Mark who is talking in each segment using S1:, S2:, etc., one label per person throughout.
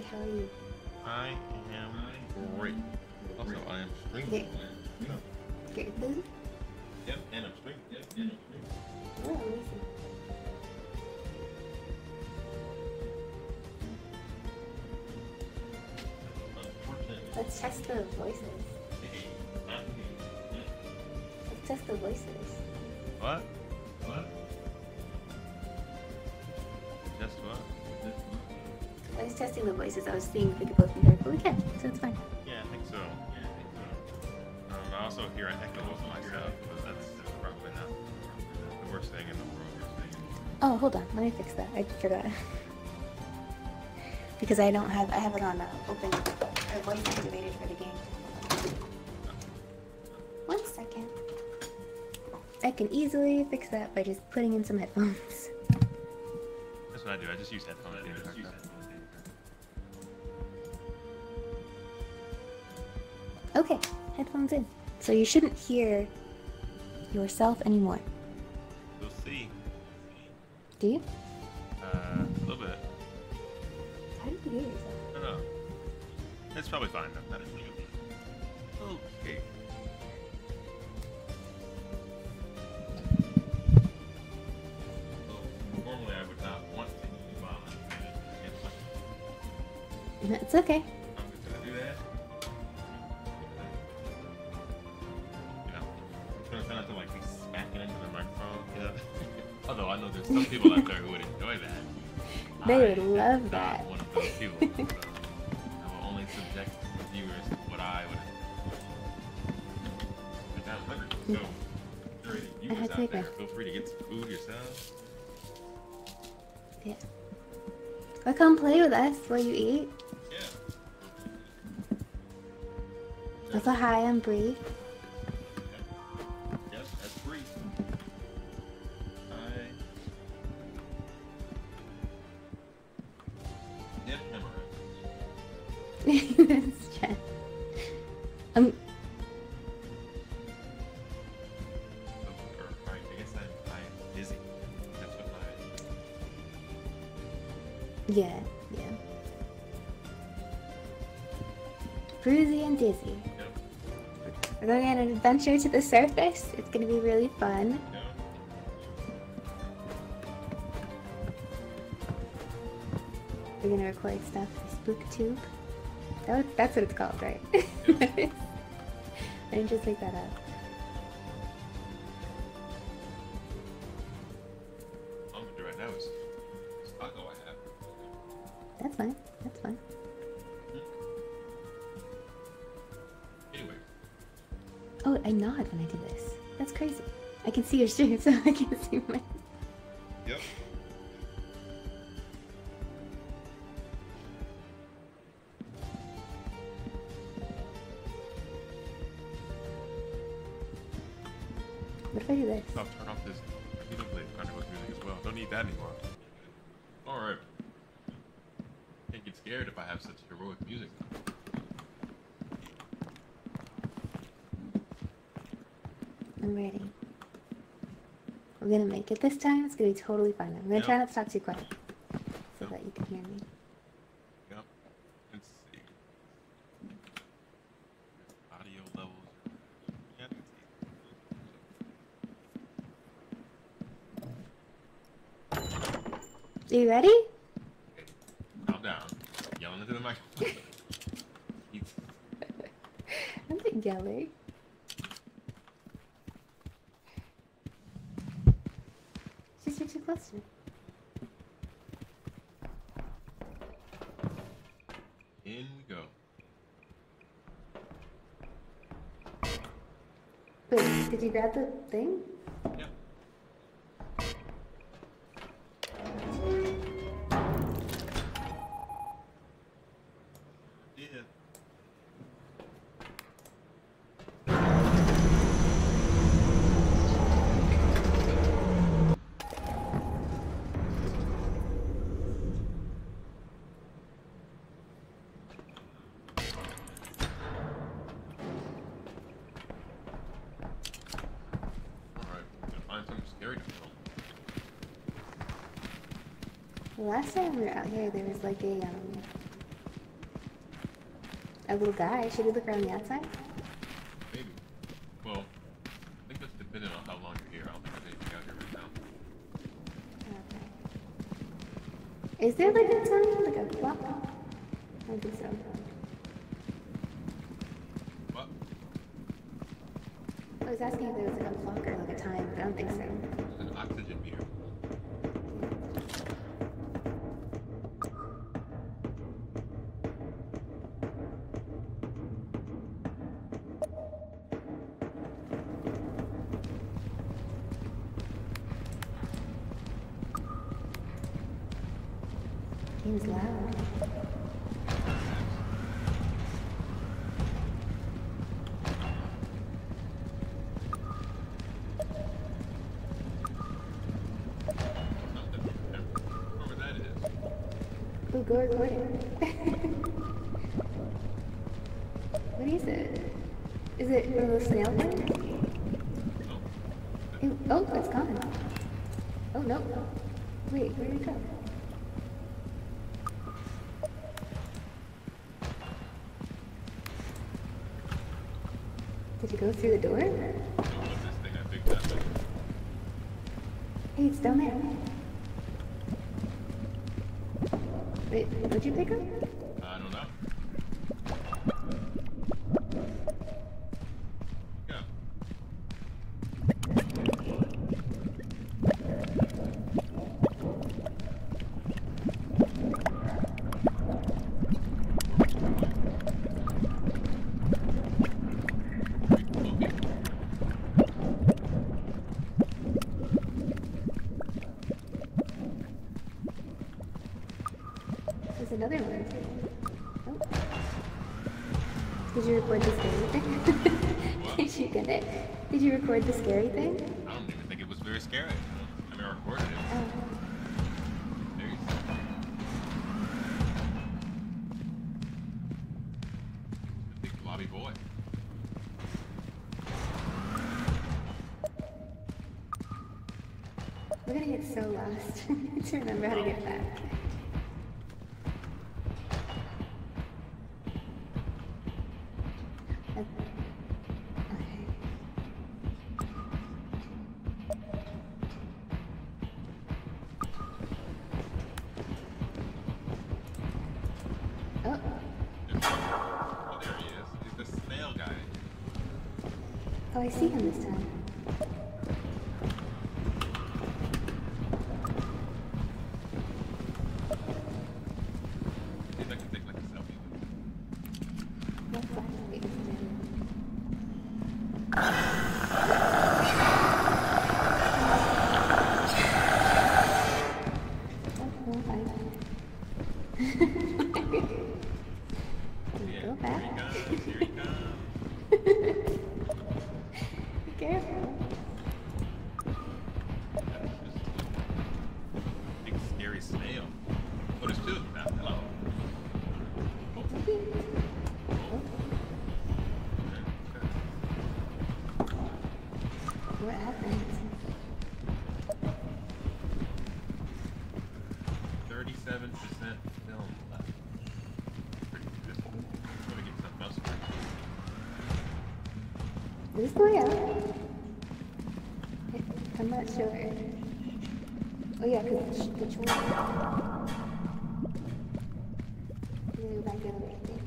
S1: How are you?
S2: I am great. Also, I am
S1: Get,
S2: streaming. Yeah.
S1: get food?
S2: Yep, and I'm streaming.
S1: Oh, amazing.
S2: Unfortunately,
S1: Let's test the voices. Let's test the voices.
S2: What? What? Just what?
S1: I was testing the voices. I was seeing if we could both be heard, but we can, so it's fine.
S2: Yeah, I think so. I also hear an echo of myself, but that's probably not the worst thing in the world.
S1: Oh, hold on. Let me fix that. I forgot. Because I don't have, I have it on open voice activated for the game. 1 second. I can easily fix that by just putting in some headphones.
S2: That's what I do. I just use headphones.
S1: Okay, headphones in. So you shouldn't hear yourself anymore.
S2: We'll see.
S1: Do you?
S2: A little bit.
S1: How do you hear yourself?
S2: I don't know. It's probably fine though. That is good. Okay. So, normally I would not want to use violence.
S1: It's okay.
S2: I'm just gonna do that. You know, I'm gonna try not to like be smacking into the microphone. You know? Although I know there's some people out there who would enjoy that.
S1: They would love
S2: I'm
S1: that.
S2: not one of those people. So I will only subject the viewers to what I would. But I'm hungry, so if there are any viewers
S1: had to
S2: out
S1: make
S2: there,
S1: one.
S2: feel free to get some food yourselves.
S1: Yeah. Or come play with us while you eat.
S2: Yeah.
S1: Also, hi, I'm Bree.
S2: Yes, that's free. I did memorize.
S1: That's Jen.
S2: Or, I guess I'm dizzy. That's what
S1: Yeah, yeah. Bruisey and dizzy.
S2: Yep.
S1: We're going on an adventure to the surface. It's gonna be really fun.
S2: Yeah.
S1: We're gonna record stuff for SpookTube. That's what it's called, right?
S2: Yep.
S1: I didn't just make that up.
S2: I'm gonna do right now is taco I have.
S1: That's fine. That's fine.
S2: Anyway.
S1: Oh, I nod when I do this. That's crazy. I can see your stream, so I can see my.
S2: Yep.
S1: What if I do this?
S2: I'll turn off this musically kind of music as well. Don't need that anymore. Alright. Can't get scared if I have such heroic music.
S1: I'm ready. We're gonna make it this time. It's gonna be totally fine. I'm gonna try not to talk too quiet so that you can hear me.
S2: Yep. Let's see. Audio levels. Yeah, I can see.
S1: Are you ready?
S2: Okay. Calm down. Yelling into the microphone.
S1: I'm not yelling. Just you're too close to me.
S2: In we go.
S1: Wait, did you grab the thing?
S2: Yeah. Yeah. Alright, gonna find something scary to film.
S1: The last time we were out here, there was like a A little guy. Should we look around the outside?
S2: Maybe. Well, I think that's dependent on how long you're here. I don't think there's anything out here right now.
S1: Okay. Is there like a time, like a clock? I don't think so.
S2: What?
S1: I was asking if there was like a clock or like a time, but I don't think so.
S2: There's an oxygen meter.
S1: Seems loud.
S2: Whoever that is.
S1: Oh, go record it. What is it? Is it one of those snail things? Oh, it's gone. Oh, no. Wait, where did it go? Did it go through the door?
S2: What's this thing I picked up?
S1: Hey, it's down there. Wait, what'd you pick up?
S2: I don't know. Yeah.
S1: There's another one. Oh. Did you record the scary thing? Did you get it? Did you record the scary thing?
S2: I don't even think it was very scary. I mean, I recorded it.
S1: Oh.
S2: There you go. The big blobby boy.
S1: We're gonna get so lost to remember how to get back. Oh,
S2: Oh, there he is. He's the snail guy.
S1: oh, I see him this time.
S2: See if I can take like a selfie.
S1: What flashlight is it? Oh, fine.
S2: Yeah,
S1: Go
S2: here
S1: back.
S2: he comes. Here he comes.
S1: Be careful.
S2: That's just a big scary snail. Oh, there's two of them now. Hello. Oh, okay, okay.
S1: What happened?
S2: 37% film left. Pretty good. I'm gonna get something else.
S1: Is this going out? I'm not sure. Oh yeah, because the choice. Go back the other way, I think.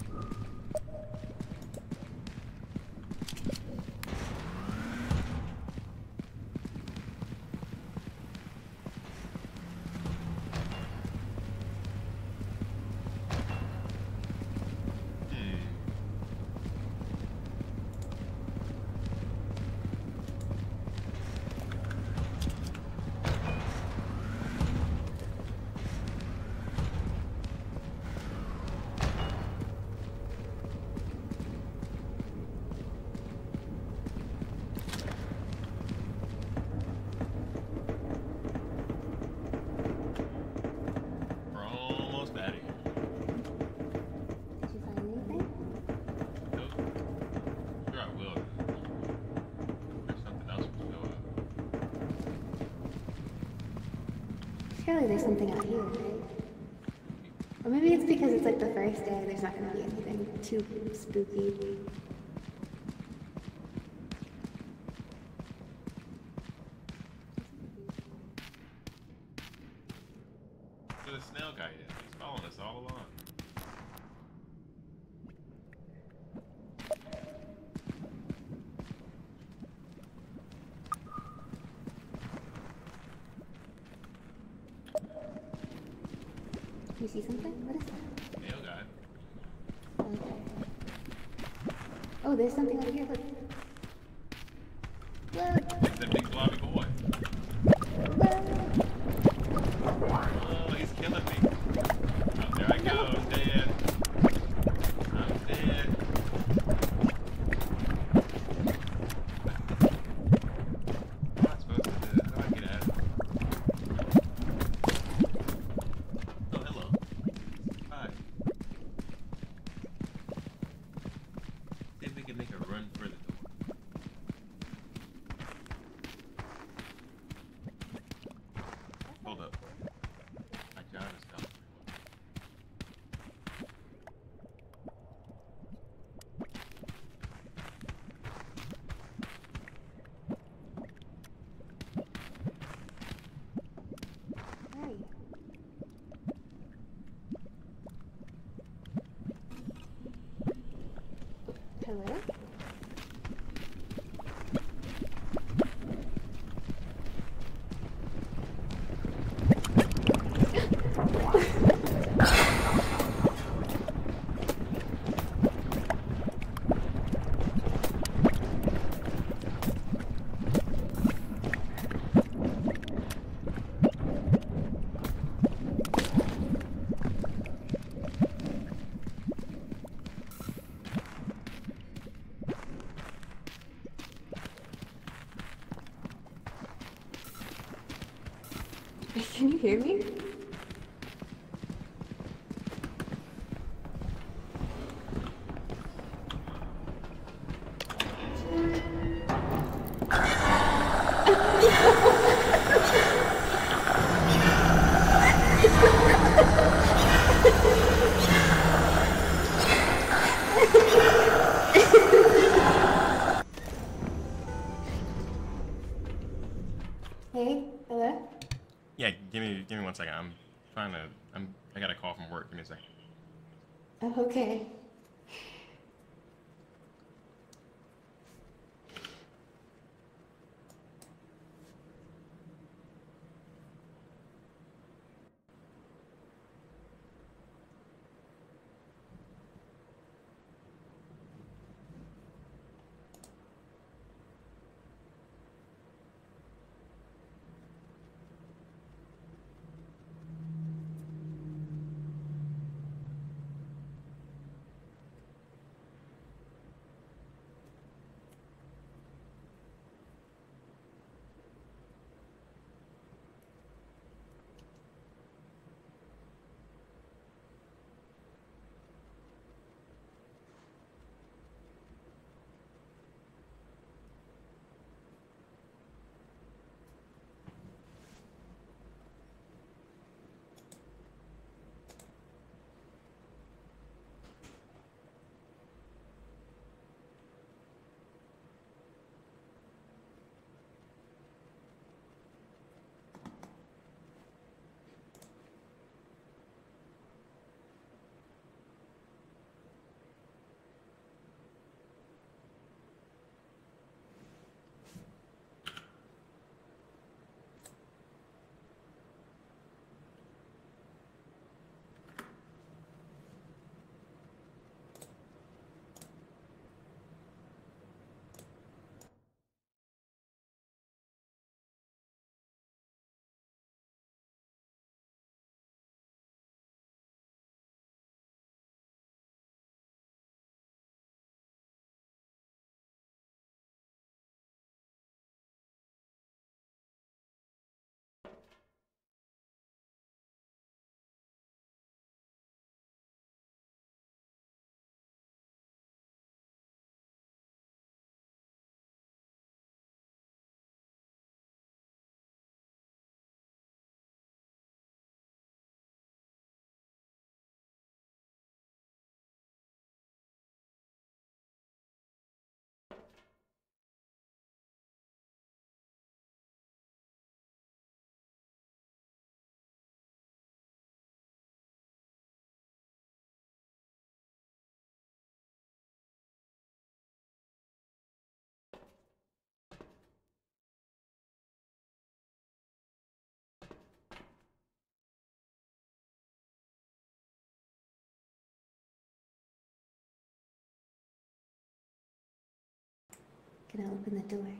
S2: We're almost out of here.
S1: Did you find anything?
S2: Nope. Sure I will. There's something else will show up.
S1: Surely there's something out here, right? Or maybe it's it's because it's like the first day, there's not gonna be anything too spooky.
S2: Where the snail guy is. He's following us all along.
S1: You see something? What is that?
S2: Snail guy.
S1: Okay. Oh, there's something over here. Look. Look.
S2: It's that big blobby boy.
S1: Look.
S2: Oh, he's killing me. Oh, there I go. I'm dead. I'm dead. What am I supposed to do? How do I get out of here? Oh, hello. Hi. See if we can make a run for the door. Hold up. My job is done.
S1: Hi. Hello? Can you hear me? Hey, hello?
S2: Yeah, give me 1 second. I'm trying to. I got a call from work. Give me a second.
S1: Oh, okay. Gonna open the door.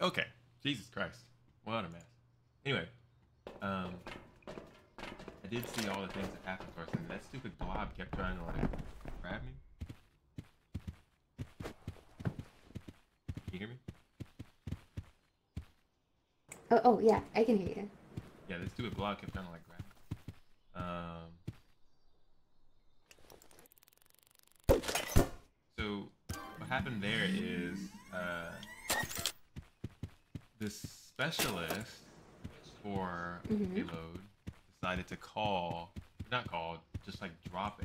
S2: Okay. Jesus Christ. What a mess. Anyway, I did see all the things that happened first, and that stupid blob kept trying to like grab me. Can you hear me?
S1: Oh yeah, I can hear you.
S2: Yeah, this stupid blob kept trying to like grab me. So what happened there is this specialist for payload decided to just like drop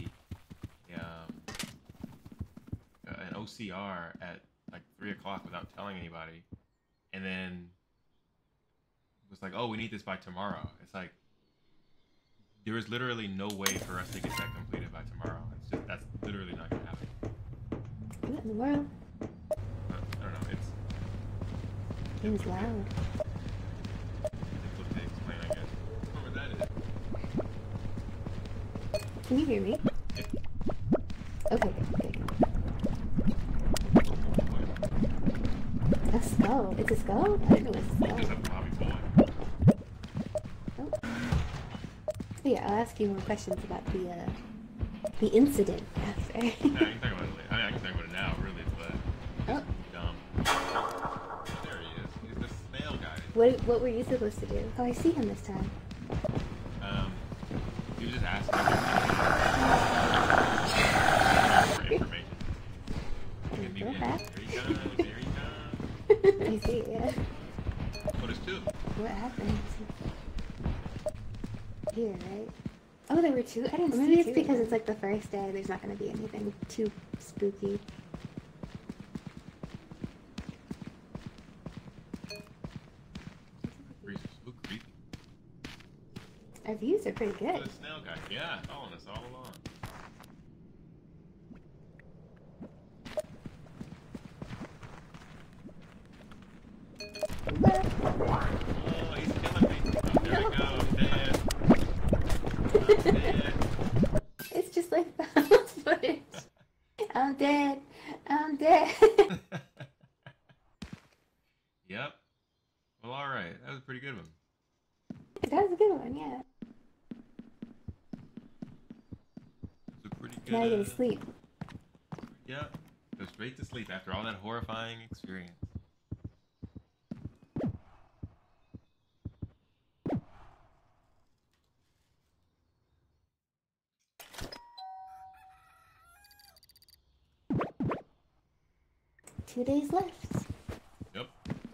S2: an OCR at like 3 o'clock without telling anybody, and then was like, "Oh, we need this by tomorrow." It's like there is literally no way for us to get that completed by tomorrow. That's literally not gonna happen.
S1: What in the world?
S2: I don't know.
S1: It was loud.
S2: Difficult to explain, I guess. I don't know what that is.
S1: Can you hear me?
S2: Yeah.
S1: Okay, good. A skull. It's a skull? I didn't know it was a skull.
S2: Just a blobby boy.
S1: Oh. But yeah, I'll ask you more questions about the incident after.
S2: Yeah, I can talk about it later. I mean, I can talk about it now, really, but
S1: Oh.
S2: dumb. There he is. He's the snail guy.
S1: What were you supposed to do? Oh, I see him this time.
S2: He was just asking for information.
S1: Go back.
S2: There he comes.
S1: I see, yeah.
S2: Oh, there's two.
S1: What happened? Here, right? Oh, there were two? I didn't see maybe it's because it's like the first day, there's not going to be anything too spooky.
S2: Creepy.
S1: Our views are pretty good.
S2: The snail guy. Yeah, following us all along. Oh, he's killing me. Oh, there we go. I'm dead. I'm dead.
S1: It's just like the house footage. I'm dead. I'm dead.
S2: Yep. Well, alright. That was a pretty good one.
S1: That was a good one, yeah.
S2: It was a pretty good
S1: Now you're gonna sleep.
S2: Yep. Go straight to sleep after all that horrifying experience.
S1: Two days left.
S2: Yep.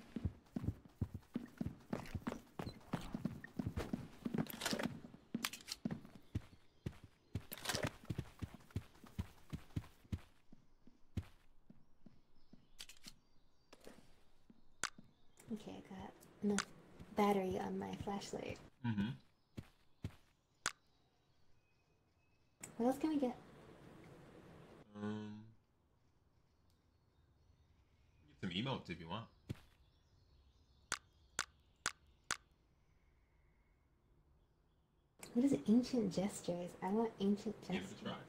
S1: Okay, I got enough battery on my flashlight.
S2: Mm-hmm.
S1: What else can we get?
S2: Get some emotes if you want.
S1: What is it? Ancient gestures. I want ancient
S2: Give
S1: gestures.
S2: it a try.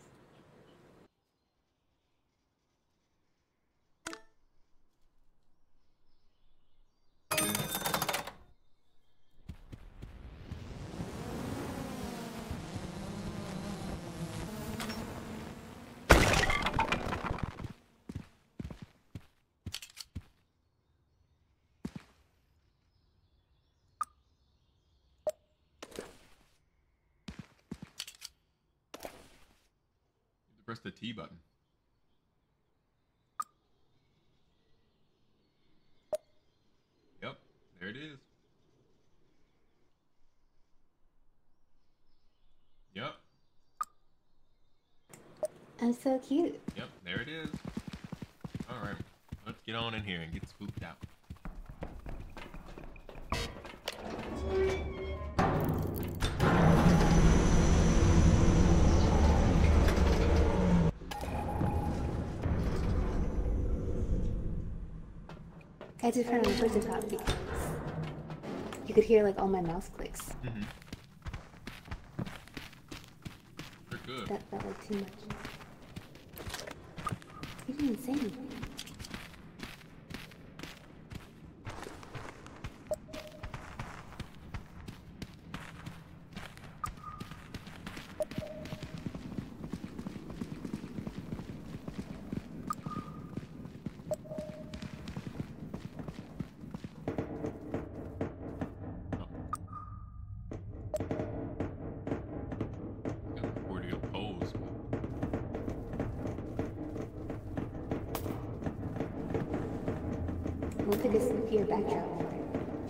S2: Press the T button. Yep, there it is. Yep,
S1: I'm so cute.
S2: yep, there it is. Alright, let's get on in here and get spooked out.
S1: I just turned on the push to talk because you could hear like all my mouse clicks.
S2: Mm-hmm. They're good.
S1: That felt like too much. You didn't even say anything. We'll pick a spookier backdrop for it.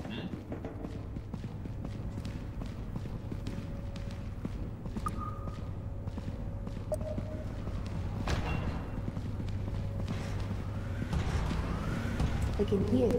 S1: Like in here.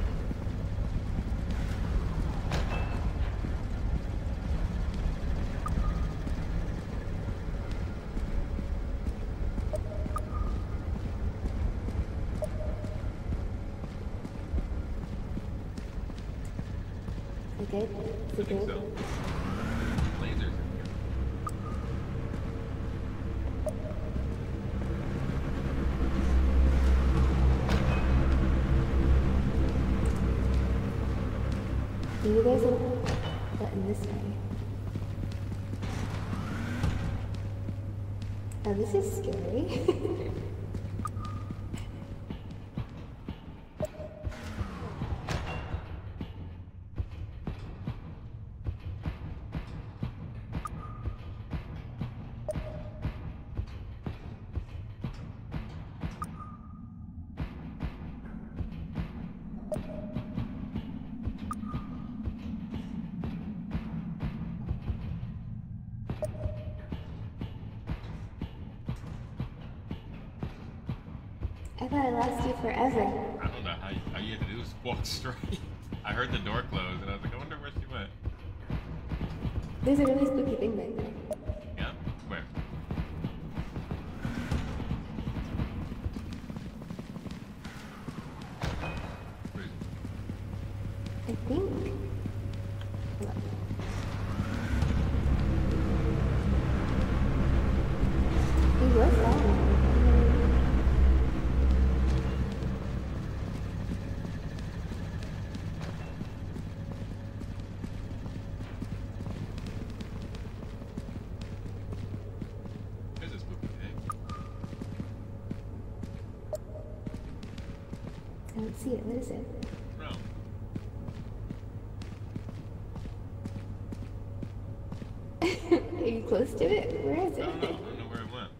S1: Okay, is it good?
S2: So. Lasers in here.
S1: Maybe there's a button this way. Oh, this is scary. I thought I lost you forever.
S2: I don't know how you had to do is walk straight. I heard the door close and I was like, I wonder where she went.
S1: There's a really spooky thing back there.
S2: Yeah? Where? Where is it?
S1: I think. Hold on. He was following me.
S2: There's a spooky thing.
S1: I don't see it. What is it?
S2: No.
S1: Are you close to it? Where is
S2: I don't know. I
S1: it?
S2: don't know where it went.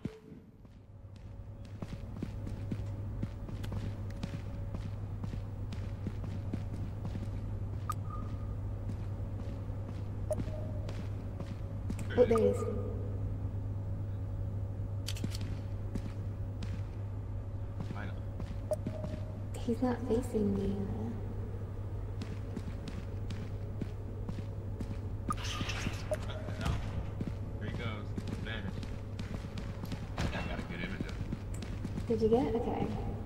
S1: Oh, there it is.
S2: Finally.
S1: He's not facing me.
S2: What the hell? There he goes. He's vanished. Yeah, I got a good image of it.
S1: Did you get? Okay.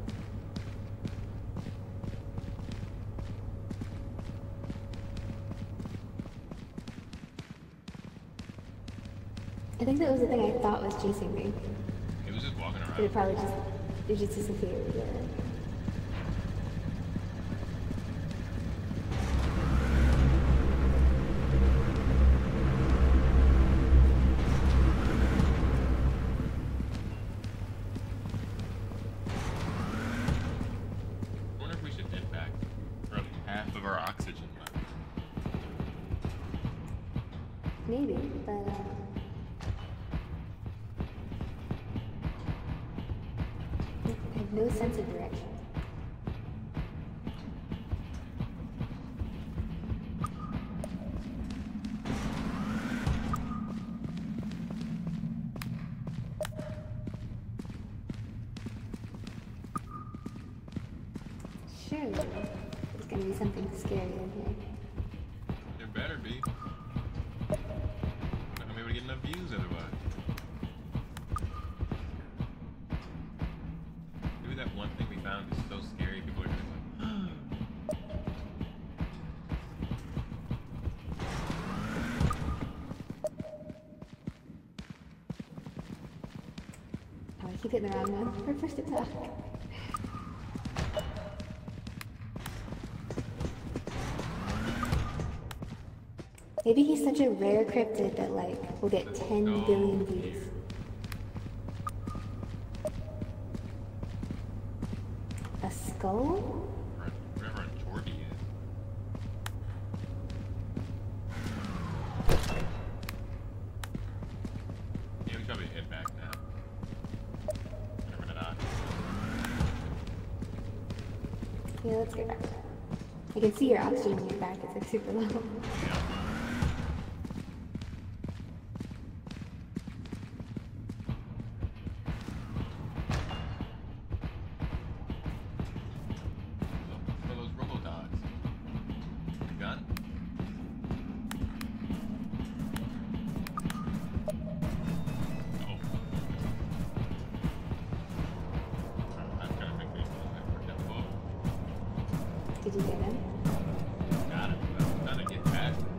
S1: I think that was the thing I thought was chasing me.
S2: It was just walking
S1: But
S2: around.
S1: it probably just disappeared. Yeah.
S2: I wonder if we should head back. We're at half of our oxygen left.
S1: Maybe, but I have no sense of direction. Surely, there's gonna be something scary in here.
S2: There better be. Not gonna be able to get enough views otherwise. Maybe that one thing we found is so scary people are gonna be like,
S1: Oh, I keep hitting the wrong one. We're supposed to talk. Maybe he's such a rare cryptid that, like, will get 10 billion views. A skull?
S2: wherever Jordy is. Yeah, we should probably head back now. Gonna run it out.
S1: Yeah, let's get back to that. I can see your oxygen in your back. It's like super low.
S2: For those robo dogs. The gun? Oh. I'm trying to make these work that book.
S1: Did you get him?
S2: Got it. I'm trying to get past it.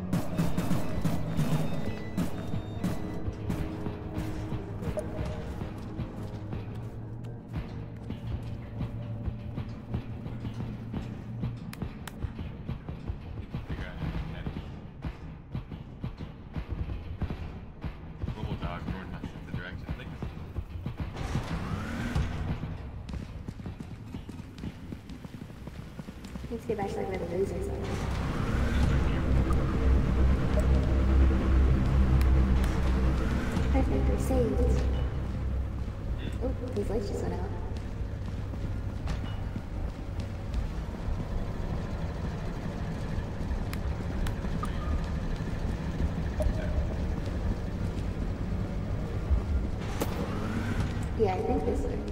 S2: Figure out how to get that. Robo dogs ruined my sense of direction. I think this
S1: Let's get back to like where the losers are. Perfect, we're saved. Oh, these lights just went out. Yeah, I think this way.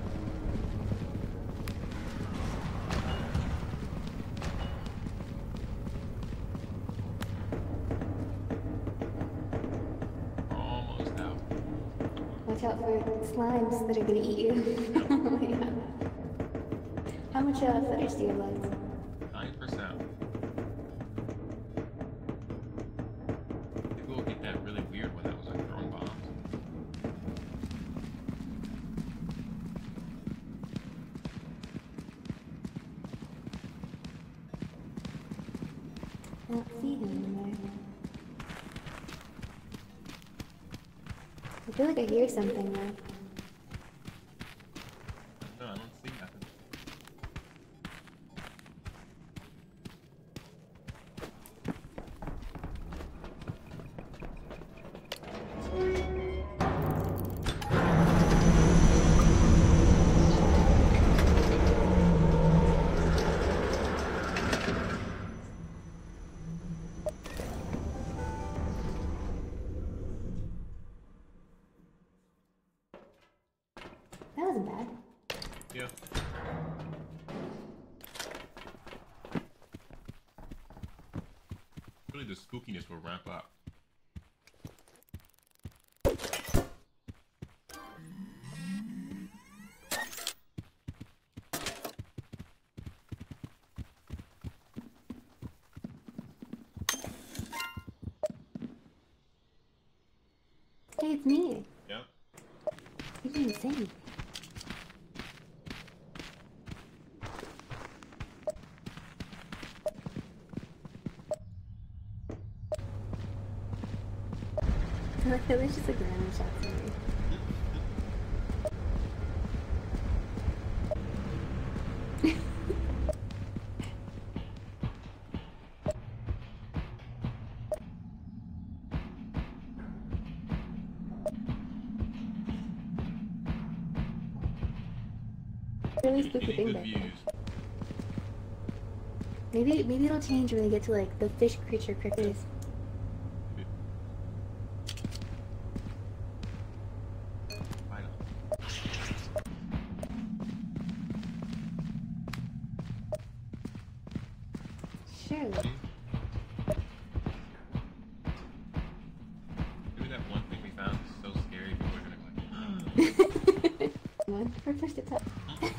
S2: almost out.
S1: Watch out for slimes that are gonna eat you. Oh my god. How much footage do you have left?
S2: 9%. Maybe we'll get that really weird one that was like throwing bombs.
S1: I don't see him anymore. I feel like I hear something though.
S2: No, I don't see nothing.
S1: That wasn't bad.
S2: Yeah. Really, the spookiness will ramp up.
S1: Hey, it's me.
S2: Yeah.
S1: You didn't say anything. I feel like it's just like random shots of me. Really spooky
S2: Getting
S1: thing
S2: good
S1: back there.
S2: views.
S1: Maybe it'll change when they get to like the fish creature critters.
S2: Why not?
S1: Surely.
S2: Maybe that one thing we found is so scary people are gonna go like,
S1: One for push to top.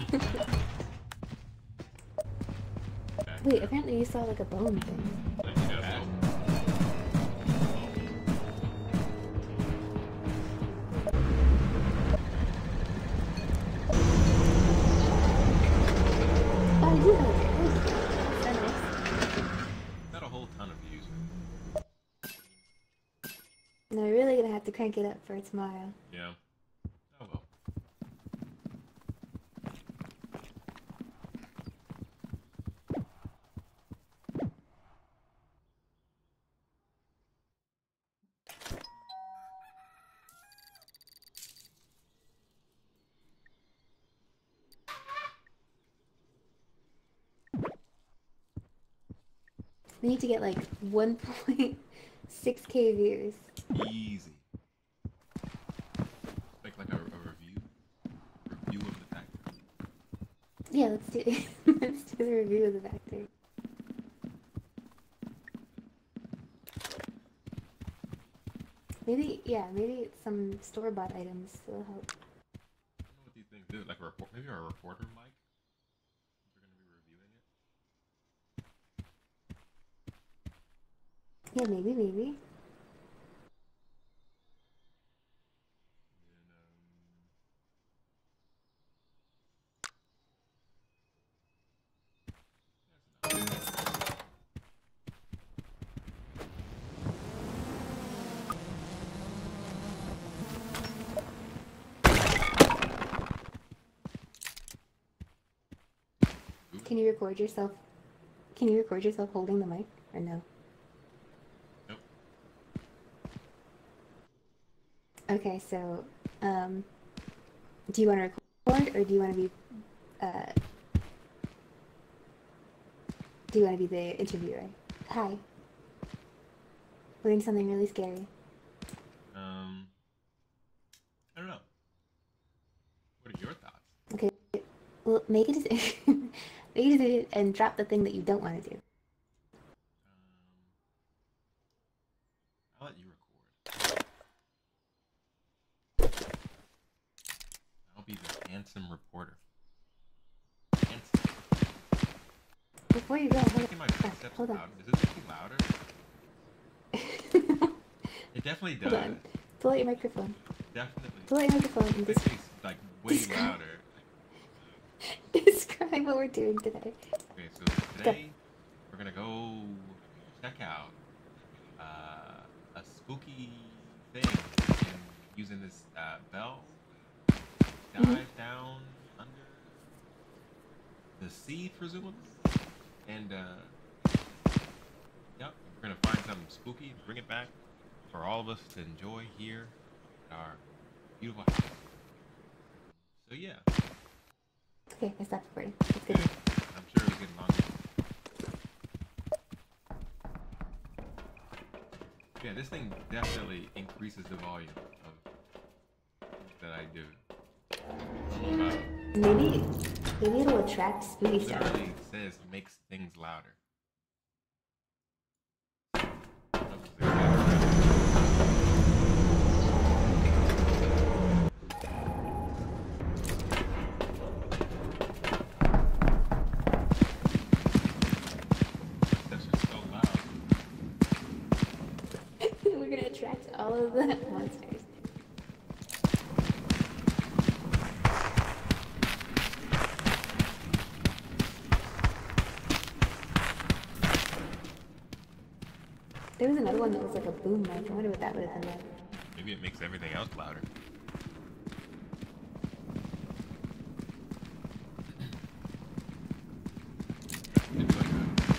S2: back.
S1: Wait, apparently you saw like a bone thing.
S2: Like, you know,
S1: Oh, you have it. That's nice.
S2: not a whole ton of views.
S1: No, we're really gonna have to crank it up for tomorrow.
S2: Yeah. Oh well.
S1: We need to get like 1.6K views.
S2: Easy. Like a review of the factory.
S1: Yeah, let's do it. Let's do the review of the factory. Maybe, yeah, maybe some store-bought items will help.
S2: I don't know what these things do. Like a report, maybe a reporter mic. We're gonna be reviewing it.
S1: Yeah, maybe.
S2: And then, that's enough.
S1: Can you record yourself? Can you record yourself holding the mic, or no?
S2: Nope.
S1: Okay, so, do you want to record, or do you want to be, do you want to be the interviewer? Hi. We're in something really scary.
S2: I don't know. What are your thoughts?
S1: Okay, well, make a decision. Make a decision and drop the thing that you don't want to do.
S2: I'll let you record. I'll be the handsome reporter. Handsome.
S1: Before you go,
S2: Hold on. Does this make you louder? It definitely does.
S1: Hold on. Pull out your microphone.
S2: Definitely.
S1: Pull out your microphone and
S2: This is like way louder.
S1: describe what we're doing today.
S2: Okay, so today we're gonna go check out a spooky thing using this bell. Dive down under the sea, presumably, and yep, we're gonna find something spooky, bring it back for all of us to enjoy here at our beautiful house. So yeah.
S1: Okay, I stopped recording. That's good.
S2: I'm sure it'll get longer. Yeah, this thing definitely increases the volume of things that I do. I don't know about
S1: Maybe it'll attract spooky
S2: it.
S1: stuff.
S2: Literally says makes things louder.
S1: We're gonna attract all of the monsters. There was another one that was like a boom mic. I wonder what that would have been like.
S2: Maybe it makes everything else louder. Maybe like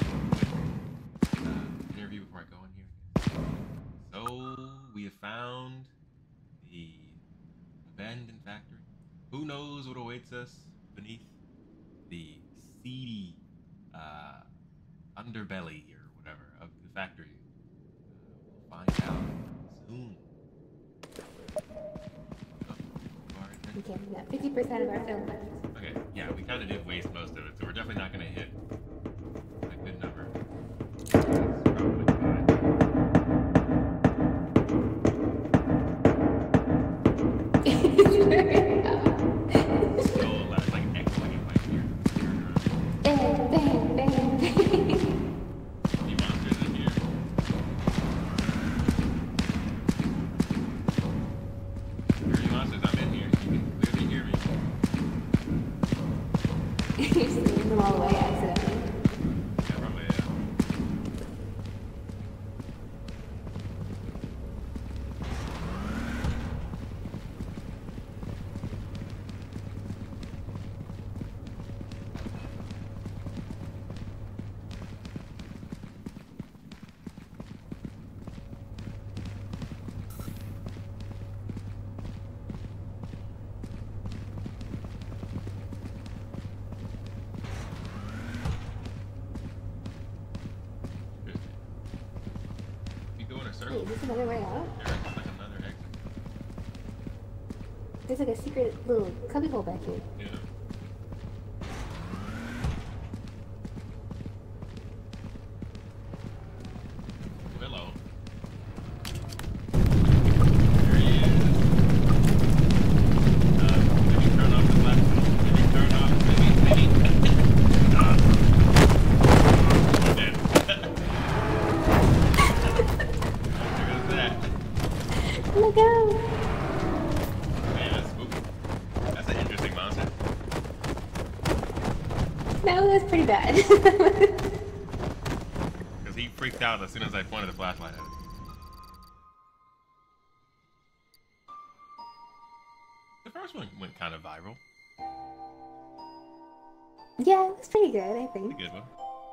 S2: a interview before I go in here. So we have found the abandoned factory. Who knows what awaits us beneath the seedy underbelly or whatever of the factory. We'll find out soon.
S1: Okay, we got 50% of our film left.
S2: Okay, yeah, we kind of did waste most of it, so we're definitely not going to hit a good number. That's probably fine. Still loud, it's like echoing in my ear.
S1: Bang, bang, bang, bang.
S2: Any monsters in here? Where are you monsters? I'm in here. You can clearly hear me.
S1: You're stealing them all away accidentally.
S2: Yeah, probably, yeah.
S1: Is this another way out?
S2: There's like another exit.
S1: There's like a secret little cubbyhole back here.
S2: Yeah. Hello. There he is. Maybe turn off the left. Maybe turn off. Maybe. Dead. There goes that.
S1: Look out!
S2: Man, that's spooky. That's an interesting monster.
S1: No, that's pretty bad.
S2: Because he freaked out as soon as I pointed the flashlight at him. The first one went kind of viral.
S1: Yeah, it's pretty good, I
S2: It's a
S1: think.
S2: good one.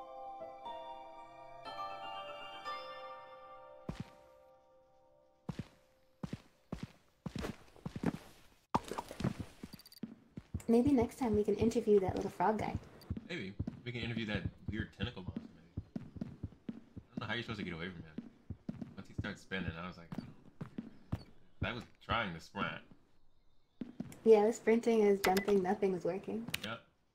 S1: Maybe next time we can interview that little frog guy.
S2: Maybe. We can interview that weird tentacle monster, maybe. I don't know how you're supposed to get away from him. Once he starts spinning, I was like, I was trying to sprint.
S1: Yeah, the sprinting is jumping, nothing was working.
S2: Yep.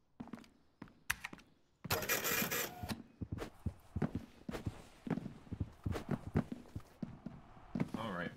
S2: Alright.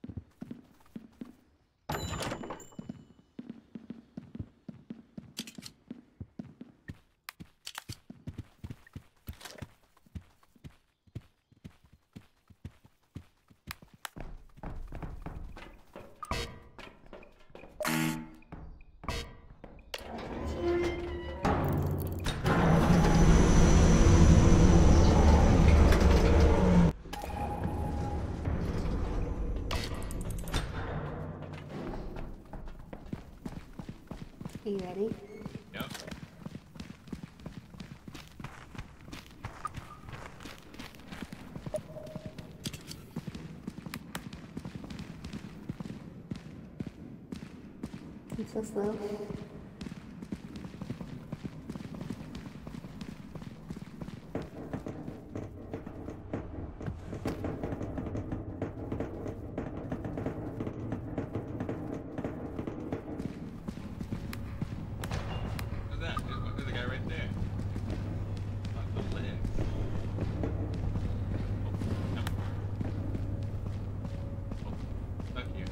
S1: Are you ready?
S2: Yep.
S1: I'm so slow.
S2: What's that? There's a guy right there. Lots of legs. Oh, no. Oh, stuck here.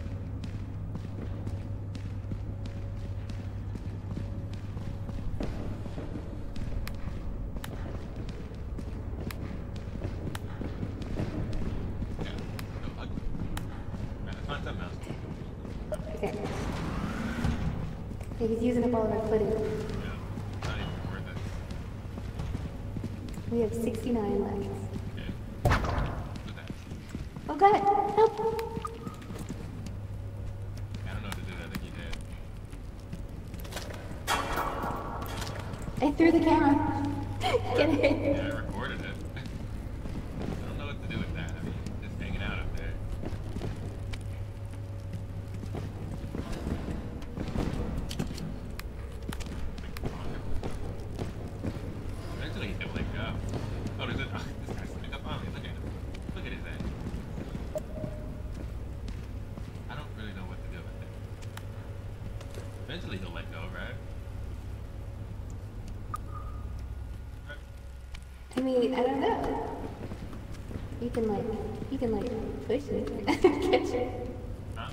S2: Yeah. No hug. Alright, let's find something else.
S1: Okay. Okay, he's using up all of our footage.
S2: Yeah. Not even worth it.
S1: We have 69 left.
S2: Okay. What's that?
S1: Oh god, help!
S2: I don't know what to do. I think he did.
S1: I threw the camera. Get it.
S2: Yeah, I recorded it. I don't know what to do with that. I mean, just hanging out up there. Eventually he'll wake up. Oh, there's a, this guy's sitting up on me. Look at him. Look at his ass. I don't really know what to do with it. Eventually he'll let go, right?
S1: I mean, I don't know. You can like push it. Catch it.
S2: Huh?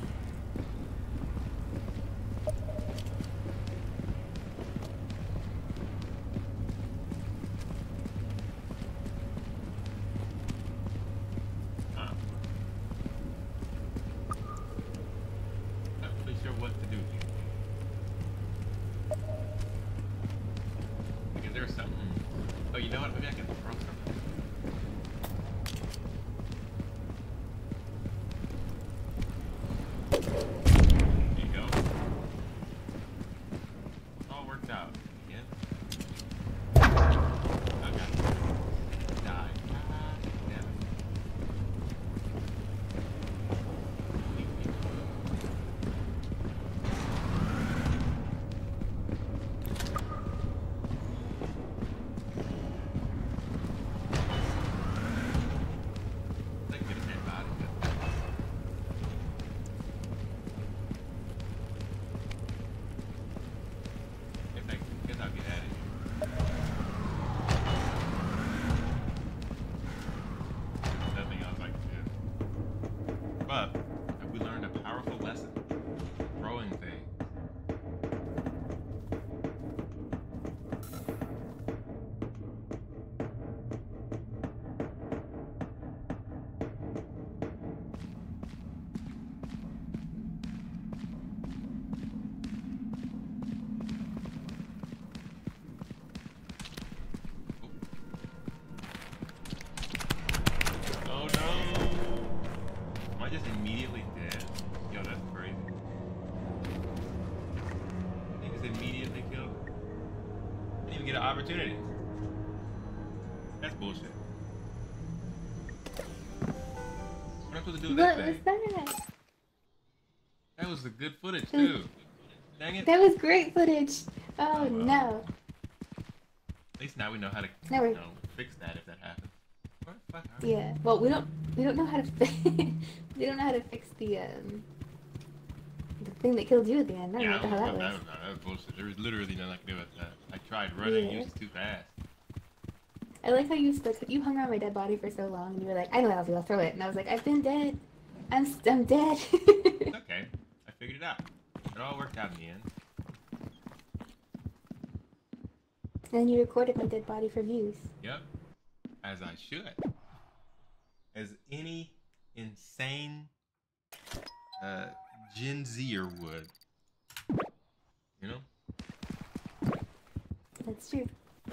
S2: Huh? Not really sure what to do here. Because there's something. Oh, you know what? Maybe I can throw something. There you go. All worked out. Again. Okay. Die. Damn it. the opportunity. That's bullshit. What am I supposed to do with
S1: What
S2: this
S1: was
S2: thing?
S1: that?
S2: That was the good footage too. Dang it.
S1: That was great footage. Oh,
S2: Oh, well.
S1: no.
S2: At least now we know how to
S1: Now we're-
S2: fix that if that happens. Where the fuck are
S1: Yeah. Well, we don't know how to we don't know how to fix the thing that killed you at the end. I don't
S2: Yeah,
S1: know what the hell that was.
S2: that was bullshit. There was literally nothing I could do with that. I tried running,
S1: Yeah.
S2: you was too fast.
S1: I like how you hung around my dead body for so long, and you were like, "I know what I'll do. I'll throw it." And I was like, "I've been dead. I'm dead."
S2: It's okay. I figured it out. It all worked out in the end.
S1: And then you recorded my dead body for views.
S2: Yep. As I should. As any insane Gen Zer would. You know?
S1: That's true.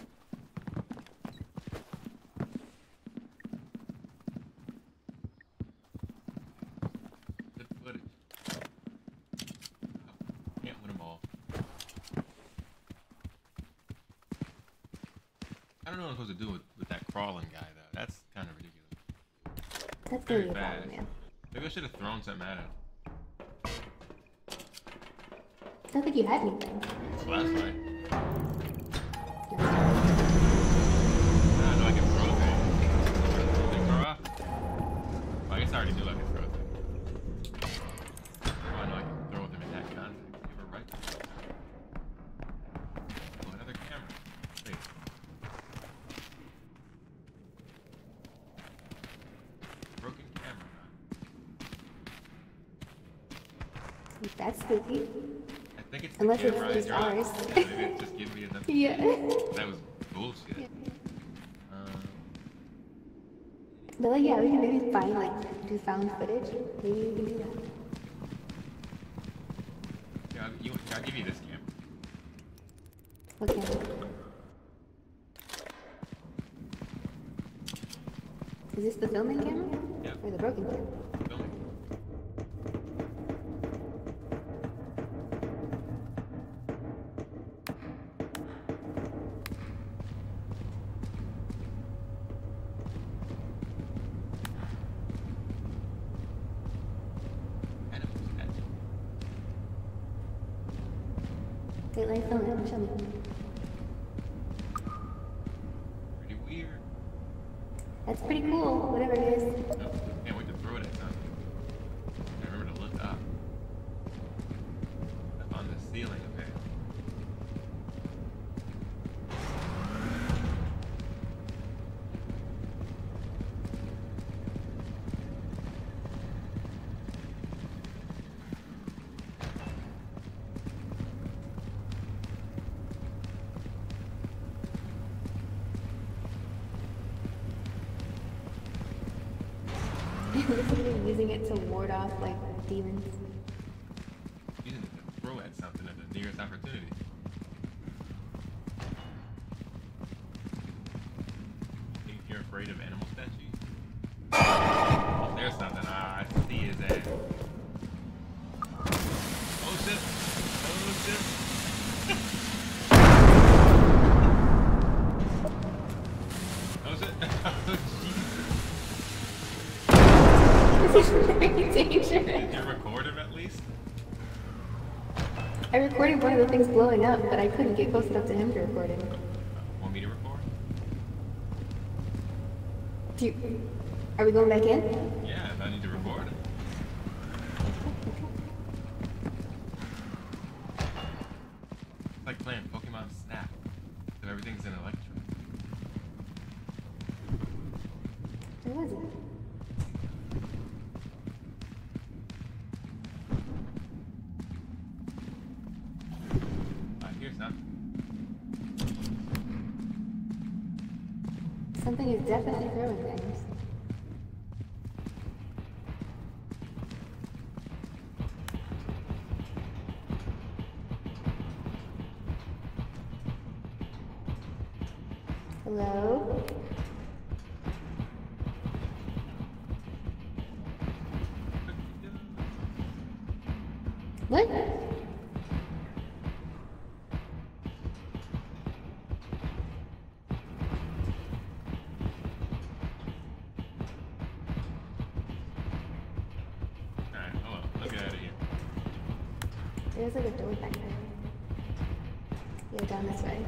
S2: Good footage. Oh, can't win them all. I don't know what I'm supposed to do with that crawling guy, though. That's kind of ridiculous.
S1: That's
S2: Very
S1: gonna be a problem,
S2: fast.
S1: man.
S2: Maybe I should have thrown something at him.
S1: I don't think you had anything.
S2: Flashlight.
S1: You're
S2: Nah, no, I can throw things. Can throw off? Well, I guess I already knew I could throw things. Oh, I know I can throw them in that context. You were right. Oh, another camera. Wait. Broken camera.
S1: That's spooky.
S2: I think it's
S1: Unless
S2: the
S1: it's
S2: camera
S1: just
S2: in your eye.
S1: ours.
S2: Yeah, maybe it just gives me enough.
S1: Yeah.
S2: That was bullshit.
S1: But like, yeah, we can maybe find like do found footage. Maybe we can do that.
S2: Yeah, I'll give you this camera.
S1: What camera? Is this the filming camera?
S2: Yeah.
S1: Or the broken camera?
S2: Filming.
S1: Wait, let me film it. Show me.
S2: Pretty weird.
S1: That's pretty cool, whatever it is.
S2: No, can't wait to throw it at something. I remember to look up. Up on the ceiling, okay.
S1: Basically using it to ward off like demons.
S2: Using it to throw at something at the nearest opportunity. Think you're afraid of animal statues? Oh, there's something. I see his ass. Oh shit! Oh shit! Oh shit! Oh Jesus!
S1: This is very dangerous.
S2: Did you record him at least?
S1: I recorded one of the things blowing up, but I couldn't get close enough to him to record it.
S2: Want me to record?
S1: Are we going back in?
S2: Yeah, if I need to record it. It's like playing Pokemon Snap. So everything's in Electro.
S1: Where was it?
S2: I hear something.
S1: Something is definitely throwing things. Hello? What? There's like a door back there. Yeah, down this way.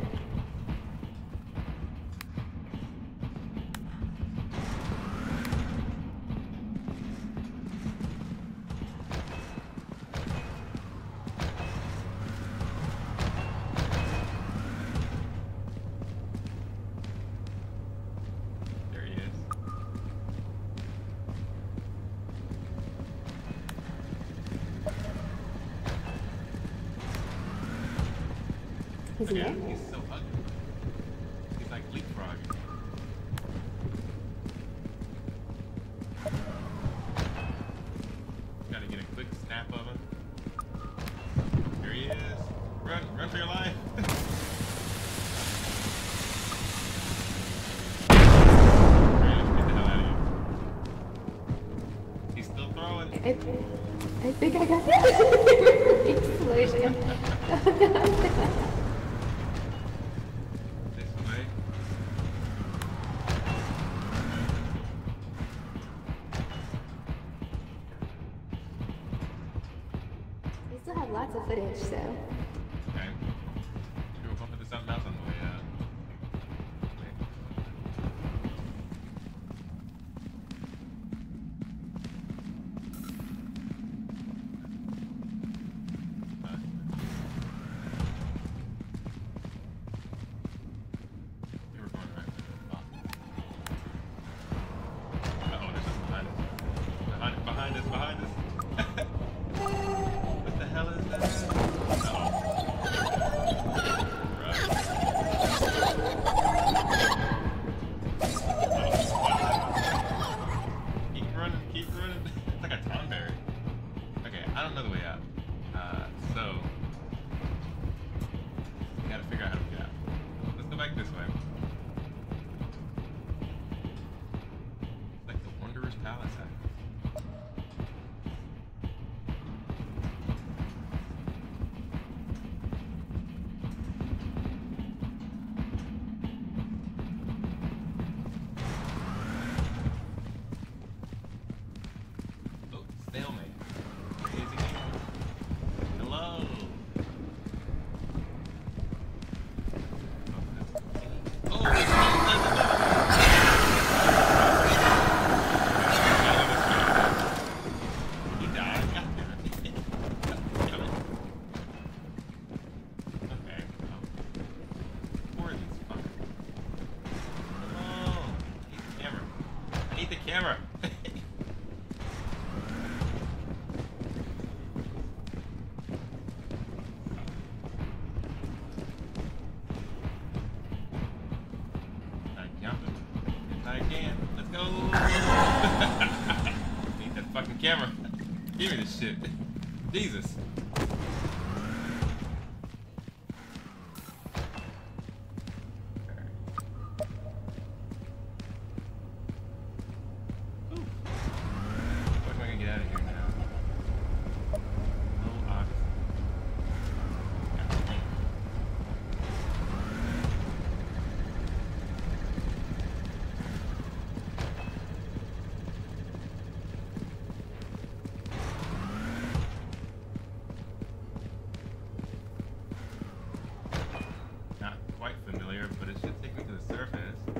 S1: Is he
S2: Yeah,
S1: there?
S2: he's so ugly. He's like leapfrogging. Gotta get a quick snap of him. Here he is. Run, run for your life. Alright, let's get the hell out of here. He's still throwing.
S1: I think I got the explosion.
S2: This way.
S1: We still have lots of footage, so.
S2: Okay. Maybe we'll bump into something else on the way out. We were going right. Uh-oh, there's something behind us. Behind us, behind us. What the hell is that? Uh-oh. Keep running, keep running. It's like a Tonberry. Okay, I don't know the way out. So we gotta figure out how to get out. Let's go back this way. It's like the Wanderer's Palace. Oh, stalemate. Crazy game. Hello. He died. God damn it. Kill it. Okay. Where are these fuckers? Oh, I need the camera. I jumped him. Yes, I can. Let's go. Need that fucking camera. Give me this shit. Jesus. Ooh. What am I gonna get out of here now? Oh, ox. Not quite familiar, but it should take me to the surface.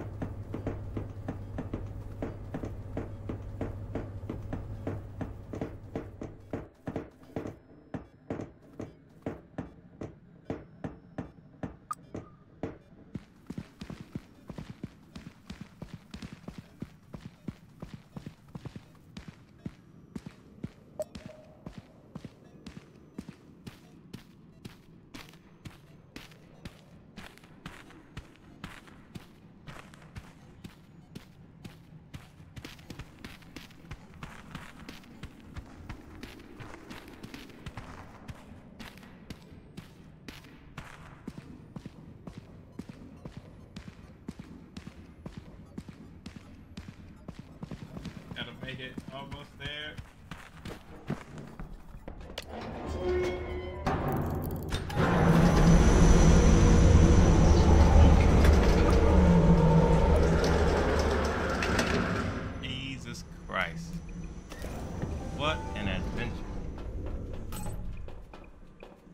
S2: Gotta make it almost there. Jesus Christ. What an adventure.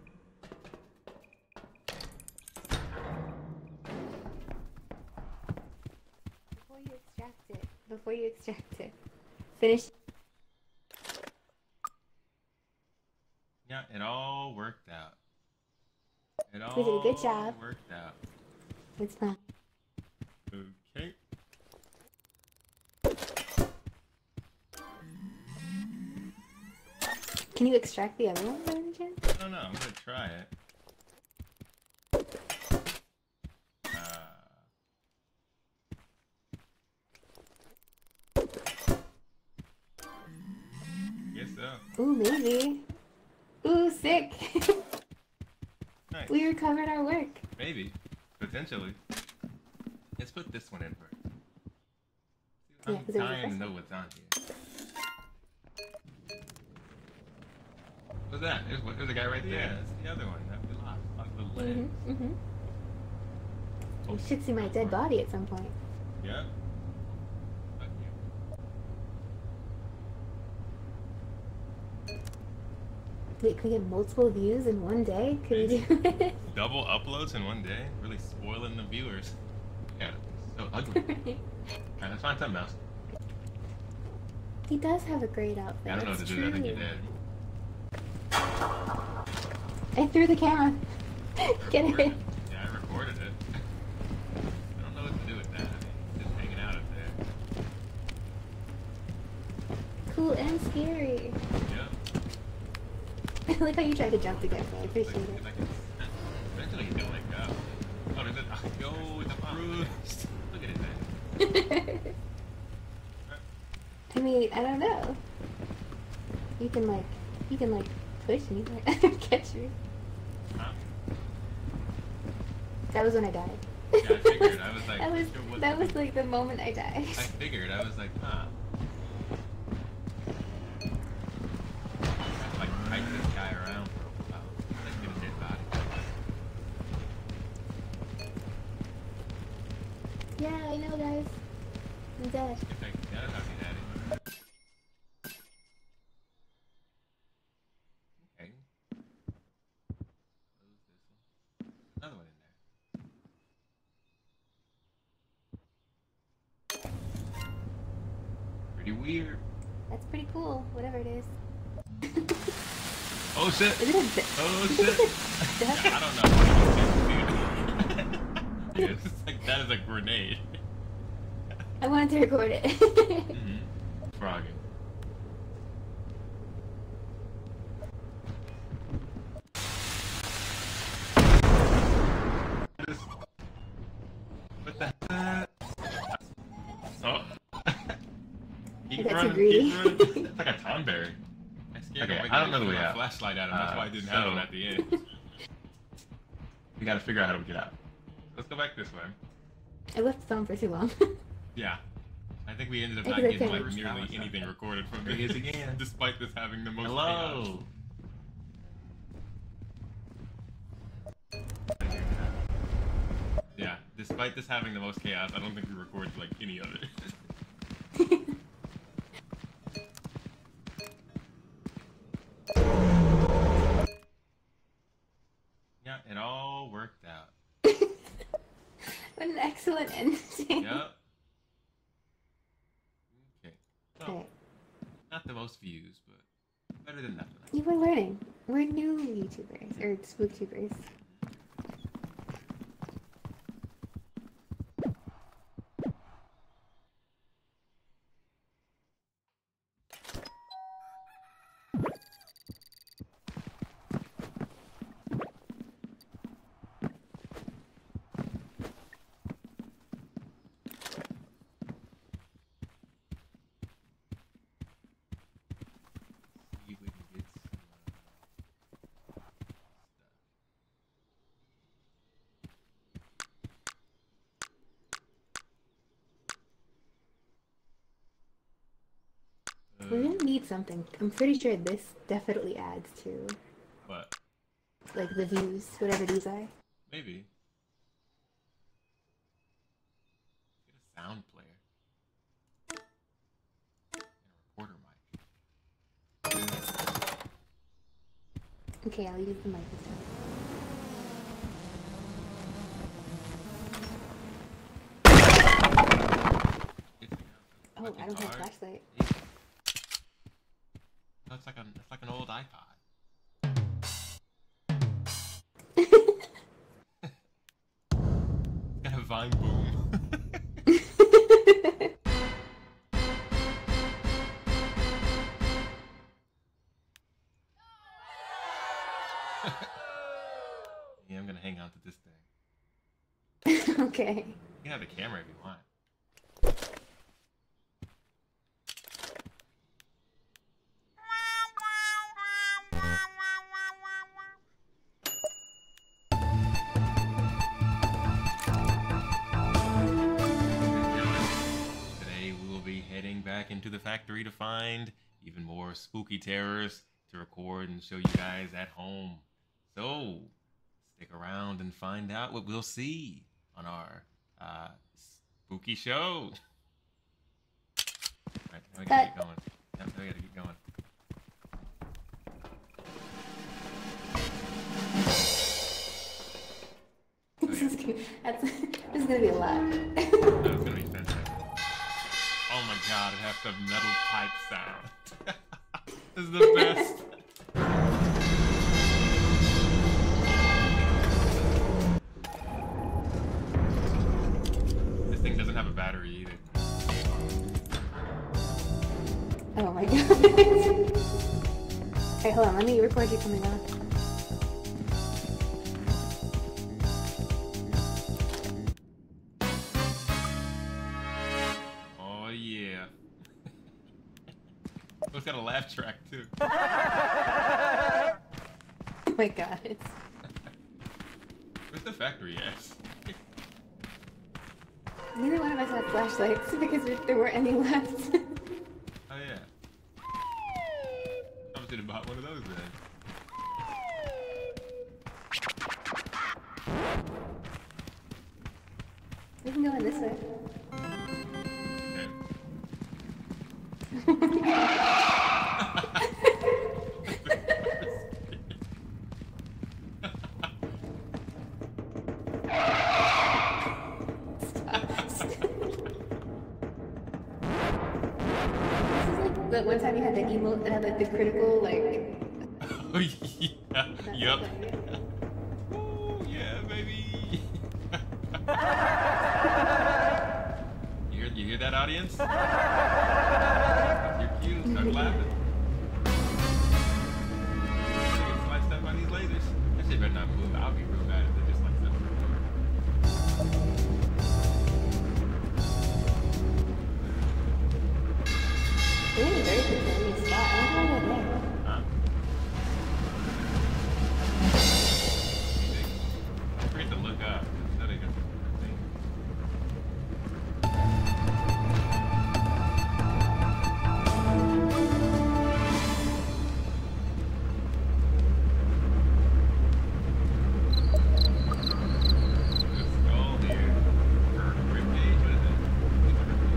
S1: you extract it. Before you extract it. Finish.
S2: Yeah, it all worked out. It
S1: We did a good
S2: all
S1: job.
S2: worked out.
S1: It's not.
S2: Okay.
S1: Can you extract the other one by any chance?
S2: I don't know. I'm gonna try it. Guess so.
S1: Ooh, maybe. Ooh, sick.
S2: Nice.
S1: We recovered our work.
S2: Maybe. Potentially. Let's put this one in first.
S1: Yeah,
S2: I'm
S1: 'cause it was the
S2: dying to
S1: first
S2: know what's on here. What's that? There's a guy right there.
S1: Yeah.
S2: That's the other one. That we lost. Lost the leg.
S1: You should see my dead body at some point.
S2: Yeah. Fuck you.
S1: Wait, can we get multiple views in one day? Could we do it?
S2: Double uploads in one day? Really spoiling the viewers. Yeah, so ugly. Alright, let's find something else.
S1: He does have a great outfit.
S2: I don't know what to
S1: It's
S2: do. I think
S1: true.
S2: you're dead.
S1: I threw the camera. Get
S2: Recorded
S1: it.
S2: Yeah, I recorded it. I don't know what to do with that. I mean, just hanging out up there.
S1: Cool and scary.
S2: Yeah.
S1: I like how you tried to jump to get me. I appreciate it.
S2: Eventually he's gonna let go. Oh, there's a yo, it's a bruise. Look at it, man.
S1: I mean, I don't know. You can like push me, like catch me.
S2: Huh?
S1: That was when I died.
S2: Yeah, I figured. I was like,
S1: that was like the moment I died.
S2: I figured. I was like, huh. I like hike this guy around for a while. Like get a dead body.
S1: Yeah, I know, guys. I'm dead.
S2: If I can get it, I'll be at it. Okay. Close this one. Another one in there. Pretty weird.
S1: That's pretty cool. Whatever it is.
S2: Oh shit!
S1: Is it a bit?
S2: Oh shit! I don't know. Yeah, it's just like that is a grenade.
S1: I wanted to record it.
S2: Frogging. What the heck? Oh.
S1: Is that too greedy?
S2: It's like a Tonberry. Okay, I don't know the way out. Flashlight at him. That's why I didn't have him at the end. We gotta figure out how to get out. Let's go back this way.
S1: I left the phone for too long.
S2: Yeah. I think we ended up
S1: I
S2: not
S1: think I
S2: getting
S1: can.
S2: like nearly anything recorded from
S3: Here he
S2: this
S3: is again.
S2: despite this having the most
S3: Hello.
S2: chaos. Yeah, despite this having the most chaos, I don't think we recorded like any of it. Yeah, it all worked out.
S1: What an excellent ending.
S2: Yep. Okay. So,
S1: Okay.
S2: not the most views, but better than nothing.
S1: You were learning. We're new YouTubers, or SpookTubers.
S2: See if we can get some stuff.
S1: We're gonna need something. I'm pretty sure this definitely adds to,
S2: What?
S1: like, the views, whatever these are.
S2: Maybe. Get a sound player. And a recorder mic.
S1: Okay, I'll use the mic this time. Oh, I don't have a flashlight.
S2: Yeah. No, it's like an old iPod. It's got a Vine boom. Yeah, I'm gonna hang on to this thing.
S1: Okay.
S2: You can have the camera if you want. Today we will be heading back into the factory to find even more spooky terrors to record and show you guys at home. So, stick around and find out what we'll see on our spooky show. Alright, now we gotta get going. Yep, now we gotta get going.
S1: This is gonna be a lot.
S2: That's gonna be fantastic. Oh my god, it has the metal pipe sound. This is the best. This thing doesn't have a battery either.
S1: Oh my god. Hey, hold on, let me record you coming on.
S2: Oh yeah. Oh, it's got a laugh track too.
S1: Oh my god.
S2: Where's the factory at?
S1: Neither one of us had flashlights because there weren't any left.
S2: Oh yeah. I should have bought one of those then.
S1: We can go in this way. But one time you had the emote that had like the critical like.
S2: Oh yeah. Yep. Oh yeah, baby. You hear that, audience? You're cute. Start laughing. They get sliced up by these lasers. That shit better not move. I'll be real bad if they just slice up.
S1: They're in a very convenient spot. I don't know where they're.
S2: Huh? I forget to look up. Instead of just thing. There's a skull here. Or a ribcage. What is it? It's a ribcage.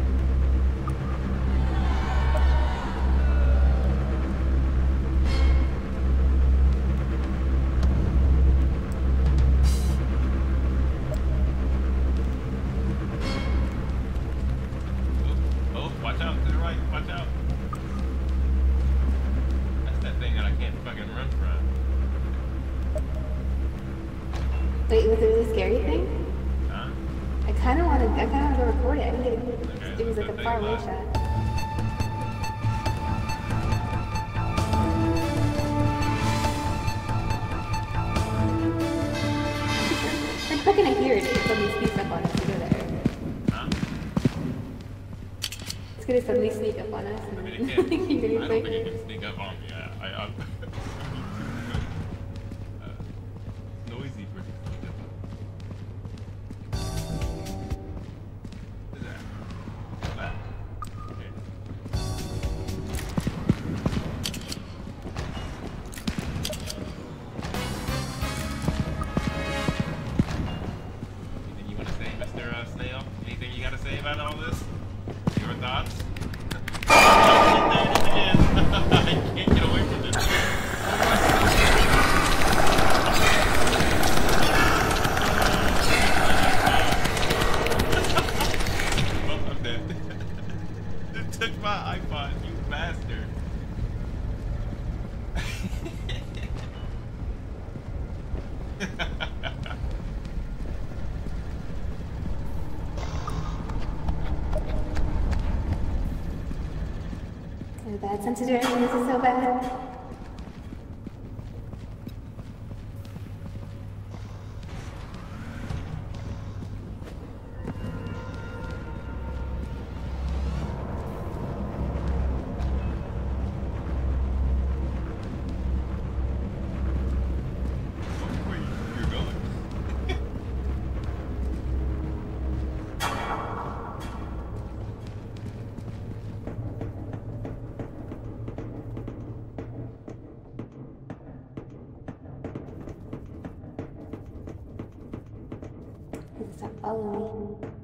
S2: Oh, watch out to the right, watch out. That's that thing that I can't fucking run from.
S1: Wait, was it a really scary thing?
S2: Huh?
S1: I kind of want to go record it. I didn't get it.
S2: Okay,
S1: It was like
S2: so
S1: a
S2: take
S1: far
S2: a
S1: away
S2: look.
S1: shot. I'm not gonna hear it if somebody sneaks up on us to go there.
S2: Huh?
S1: It's gonna suddenly sneak up on us.
S2: I
S1: And
S2: mean, it
S1: you're
S2: can.
S1: gonna be
S2: I don't think
S1: like,
S2: it can sneak up on me. Noisy for it to sneak up on me. What is that? What's that? Okay. Anything you want to say, Mr. Snail? Anything you got to say about all this? Your thoughts? I can't get away from this. Oh, I'm dead.
S1: have a bad sense of direction. This is so bad.
S2: Where you're going.
S1: Please stop following me.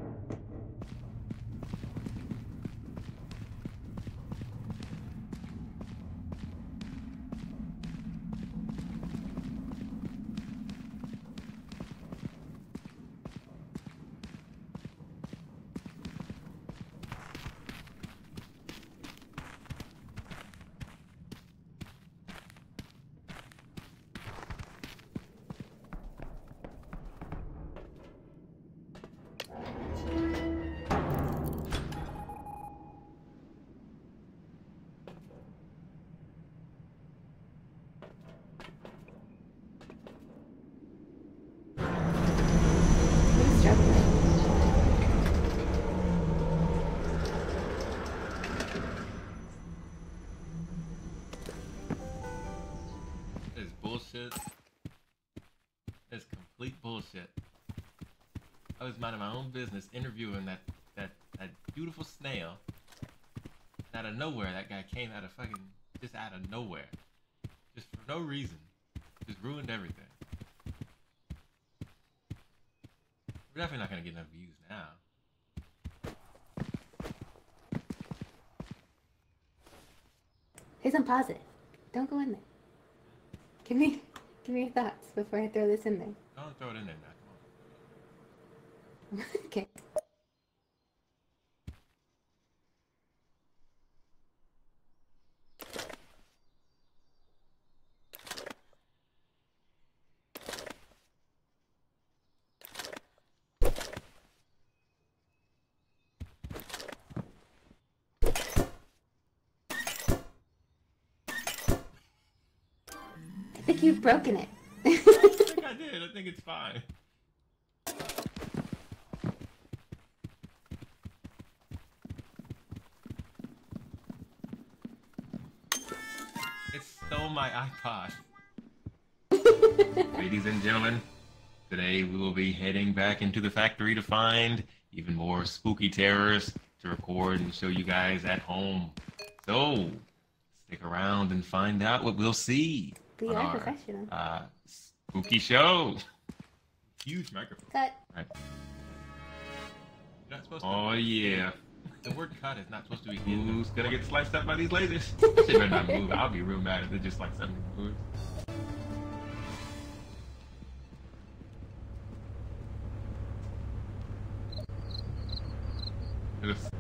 S1: I'm struggling.
S2: It's bullshit. It's complete bullshit. I was minding my own business interviewing that beautiful snail. And out of nowhere, that guy came out of fucking, just out of nowhere. Just for no reason. Just ruined everything. We're definitely not gonna get enough views now.
S1: Hey, I'm positive. Don't go in there. Give me your thoughts before I throw this in there.
S2: Don't throw it in there now. Come on.
S1: Okay. I think you've broken it.
S2: I think I did. I think it's fine. It stole my iPod. Ladies and gentlemen, today we will be heading back into the factory to find even more spooky terrors to record and show you guys at home. So, stick around and find out what we'll see
S1: But
S2: on
S1: you are
S2: our
S1: professional.
S2: spooky show. Huge microphone.
S1: Cut.
S2: Right. You're not supposed to. Oh yeah. The word cut is not supposed to be in. Who's gonna get sliced up by these lasers? That shit better not move. I'll be real mad if it just like something moves. Just-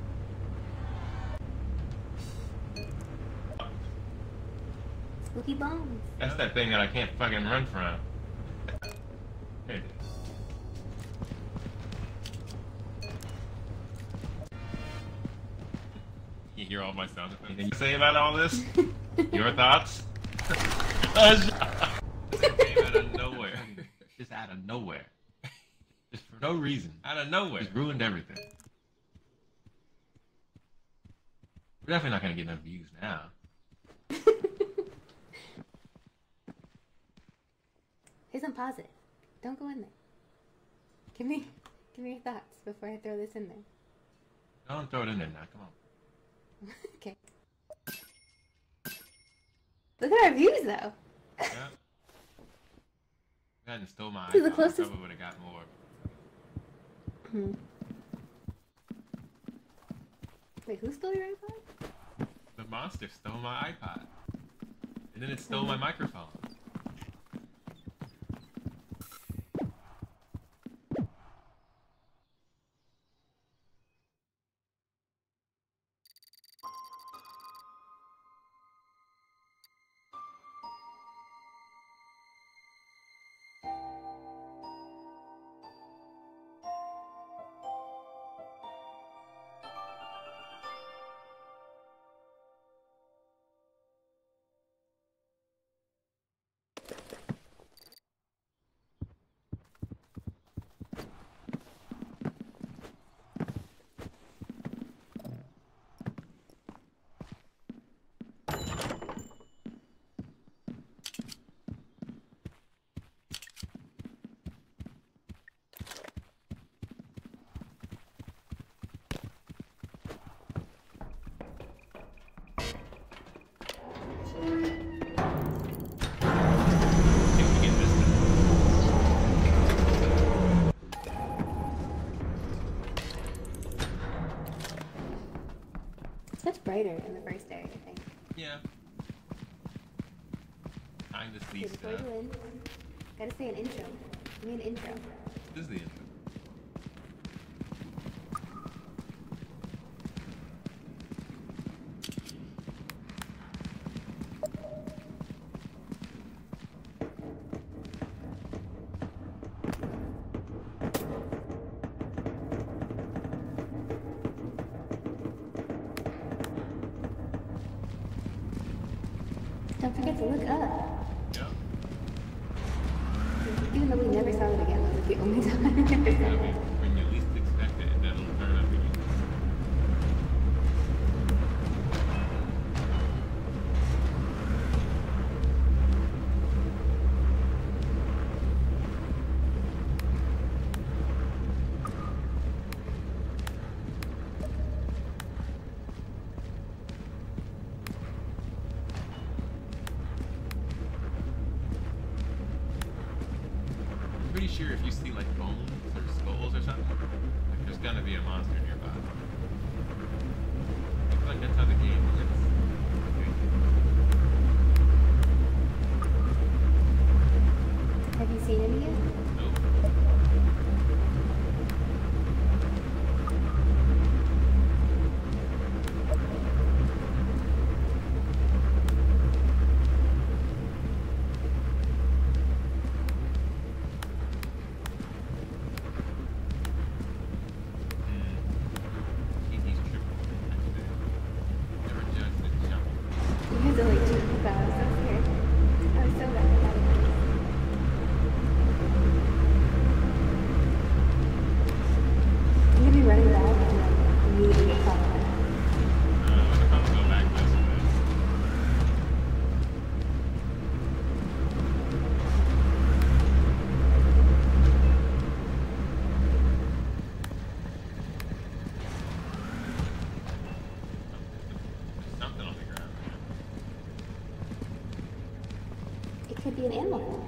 S1: Spooky bones.
S2: That's that thing that I can't fucking run from. There it is. You hear all my sound effects? Anything you say about all this? Your thoughts? It came out of nowhere. Just out of nowhere. Just for no reason. Out of nowhere. Just ruined everything. We're definitely not gonna get enough views now.
S1: Hey, I'm positive. Don't go in there. Give me your thoughts before I throw this in there.
S2: Don't throw it in there now. Come on.
S1: Okay. Look at our views, though.
S2: Yeah. If I hadn't stole my
S1: This is the
S2: iPhone, I
S1: closest-
S2: probably would have got more.
S1: Hmm. Wait, who stole your iPod?
S2: The monster stole my iPod. And then it stole my microphone.
S1: brighter in the first area, I think.
S2: Yeah. Kind of see
S1: Okay, before
S2: stuff.
S1: you win, gotta say an intro. Give me an intro.
S2: This is the intro.
S1: Don't forget to look up.
S2: Yeah.
S1: Even though we never saw it again, that was the only time.
S2: That'll be when you least expect it, and that'll turn up again. I'm pretty sure if you see like bones or skulls or something, like there's gonna be a monster nearby. I feel like that's how the game works.
S1: Have you seen any yet?
S2: Nope. He's triple. Never judge the jump.
S1: You guys are like cheap about it. I was so scared. I was so bad about it. I'm gonna be running back and then immediately get caught up.
S2: I'm gonna go back this way. There's something on the ground.
S1: It could be an animal.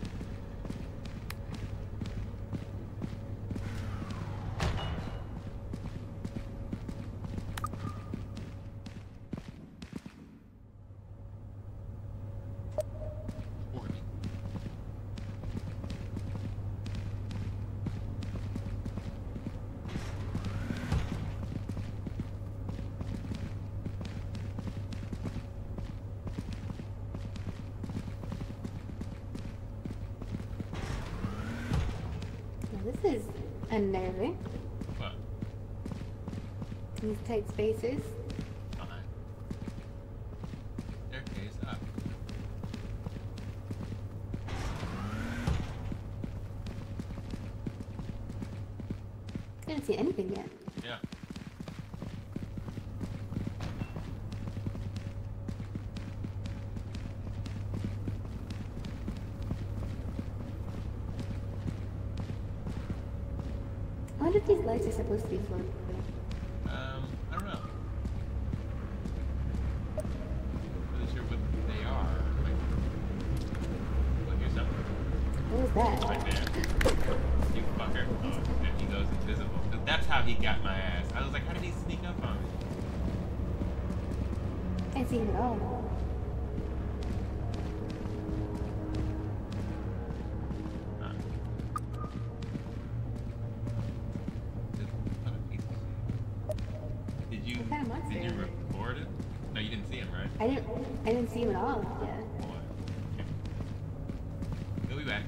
S2: Or me.
S1: Now, this is unnerving.
S2: What?
S1: These tight spaces.
S2: Fine. Staircase up.
S1: I didn't see anything yet.
S2: Yeah.
S1: I wonder if these lights are supposed to be floating.
S2: I don't know. Really sure what they are. Like, look, here's something
S1: What was that?
S2: right there. You fucker. Oh, and he goes invisible. 'Cause that's how he got my ass. I was like, how did he sneak up on me?
S1: I can't see him at all.
S2: Huh. Just what a piece of shit. Did you
S1: What kind of monster
S2: did you
S1: is it?
S2: record it? No, you didn't see him, right?
S1: I didn't see him at all. Yeah.
S2: Boy. Okay. He'll be back.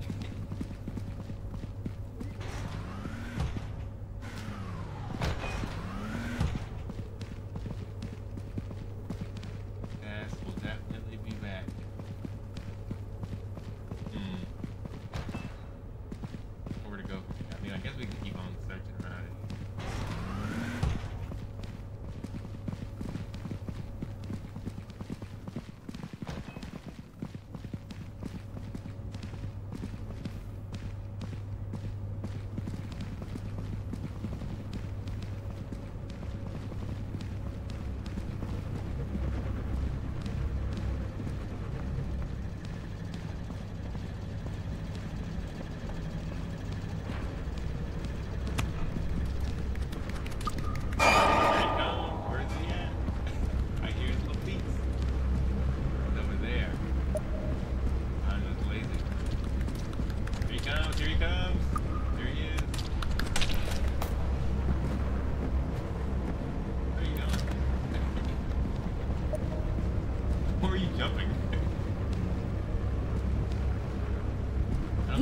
S2: Gas will definitely be back. Where to go? I mean, I guess we can keep on searching around it.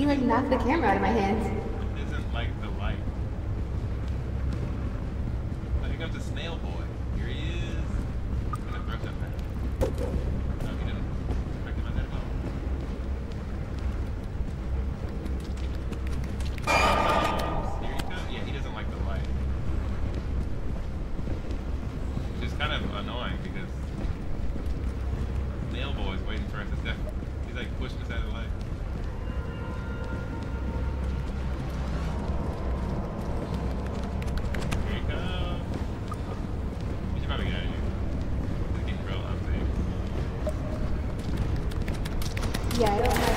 S1: like knocked the camera out of my hands.
S2: It isn't like the light. Oh, here comes a snail boy. Here he is. I'm gonna throw something at him. No, he didn't. Recognize that at all. Here he comes. Yeah, he doesn't like the light. Which is kind of annoying because snail boy is waiting for us to step. He's like pushing us out of the light.
S1: Yeah, I don't have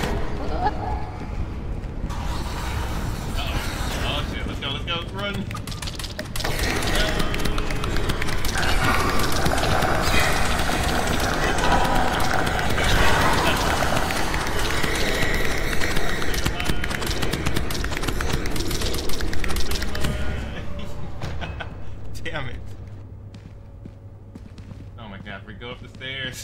S2: Uh-oh. Oh shit, let's go, run! Damn it. Oh my god, we go up the stairs.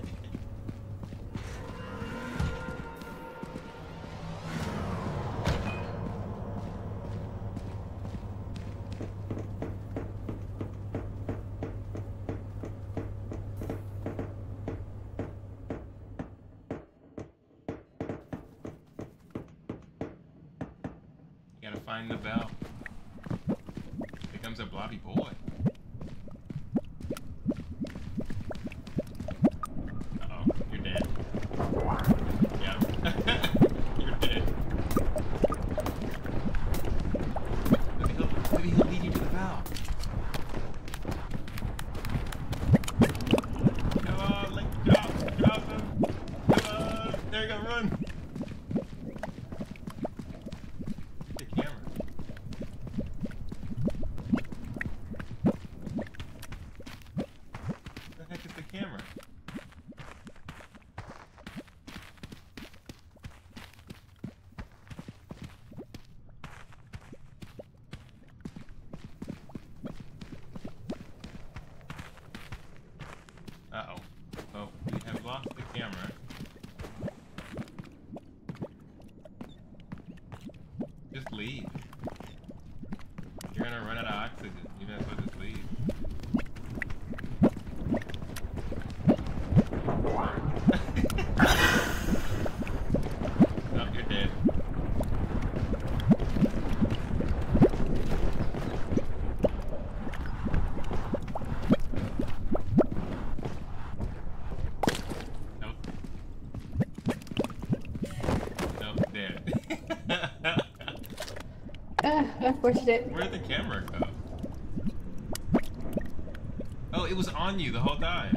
S2: You gotta find the bell. Here comes a blobby boy. Uh-oh, you're dead. Yeah. You're dead. Maybe he'll lead you to the bell. Come on, drop him. Come on, there you go, run. The camera. What the heck is the camera? Uh-oh. Oh, we have lost the camera. Just leave. You're gonna run out of oxygen. You might as well just leave. Oh, you're dead. Nope. Nope, dead.
S1: unfortunate.
S2: Where'd the camera go? Oh, it was on you the whole time.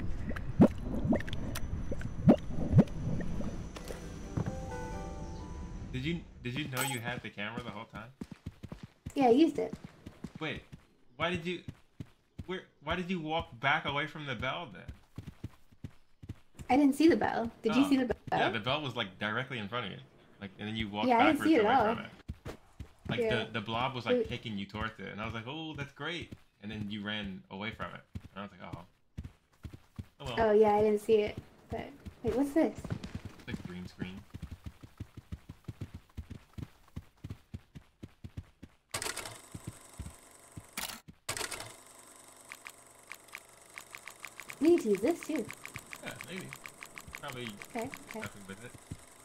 S2: Did you know you had the camera the whole time?
S1: Yeah, I used it.
S2: Wait, why did you walk back away from the bell then?
S1: I didn't see the bell. Did you
S2: Oh.
S1: see the bell?
S2: Yeah, the bell was like directly in front of you. Like, and then you walked
S1: Yeah, I didn't
S2: backwards
S1: see it
S2: away
S1: at all.
S2: from it. Like
S1: Yeah.
S2: the blob was like
S1: Wait.
S2: taking you towards it, and I was like, oh, that's great. And then you ran away from it, and I was like, oh. Oh well.
S1: Oh yeah, I didn't see it. But wait, what's this?
S2: It's like green screen.
S1: We need to use this too.
S2: Yeah, maybe. Probably
S1: Okay.
S2: nothing with it.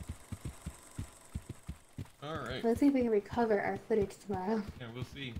S2: Alright.
S1: Let's see if we can recover our footage tomorrow.
S2: Yeah, we'll see.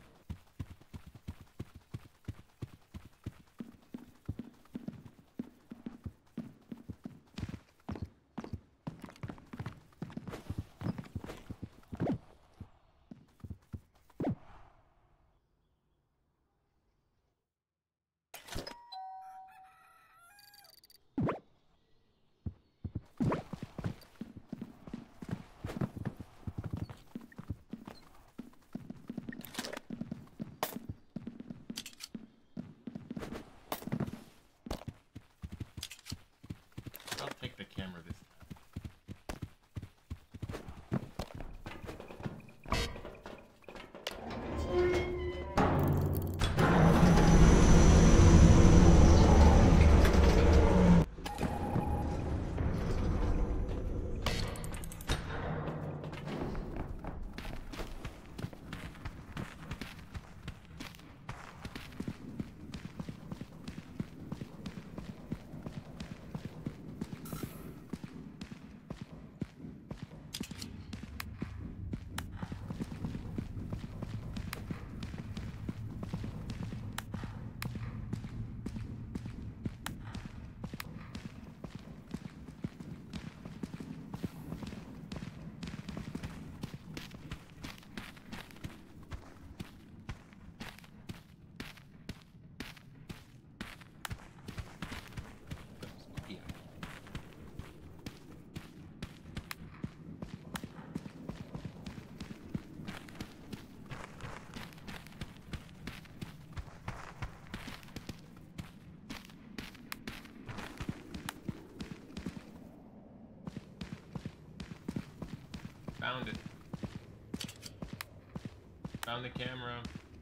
S2: found the camera.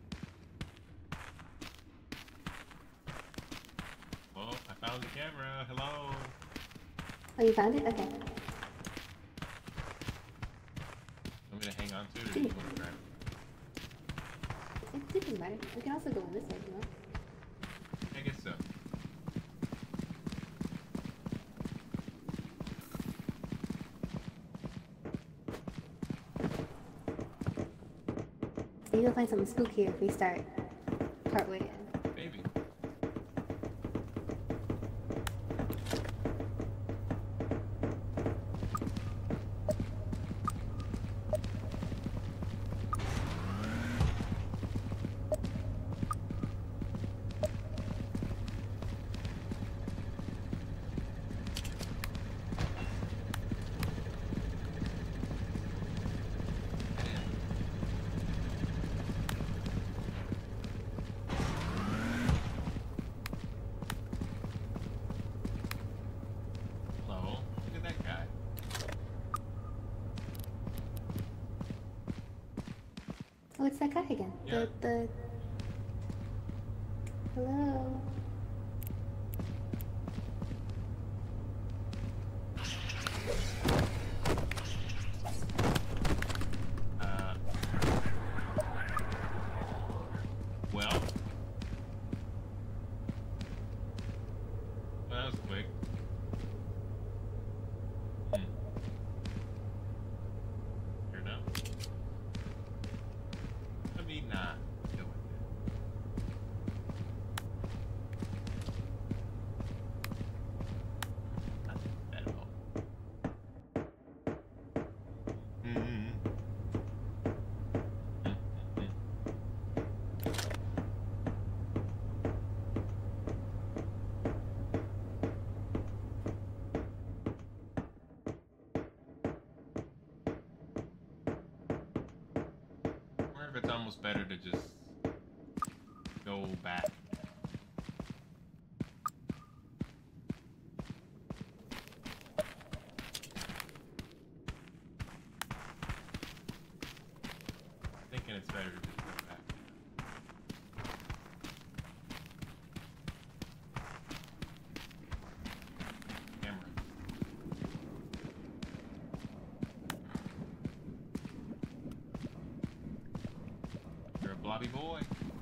S2: Well, I found the camera. Hello.
S1: Oh, you found it? Okay.
S2: Want me to hang on to it or do you want to grab it?
S1: It doesn't matter. We can also go in this way if you want.
S2: I guess so.
S1: Maybe you'll find something spooky if we start partway in.
S2: Maybe. Hello. Look at that guy.
S1: Oh, it's that guy again.
S2: Yeah.
S1: The... Hello?
S2: Uh. Well. Well, that was quick. Here now. Let me not go with that. Not that at all. Or if it's almost better to just go back. Thinking it's better to just go back. Camera. You're a blobby boy.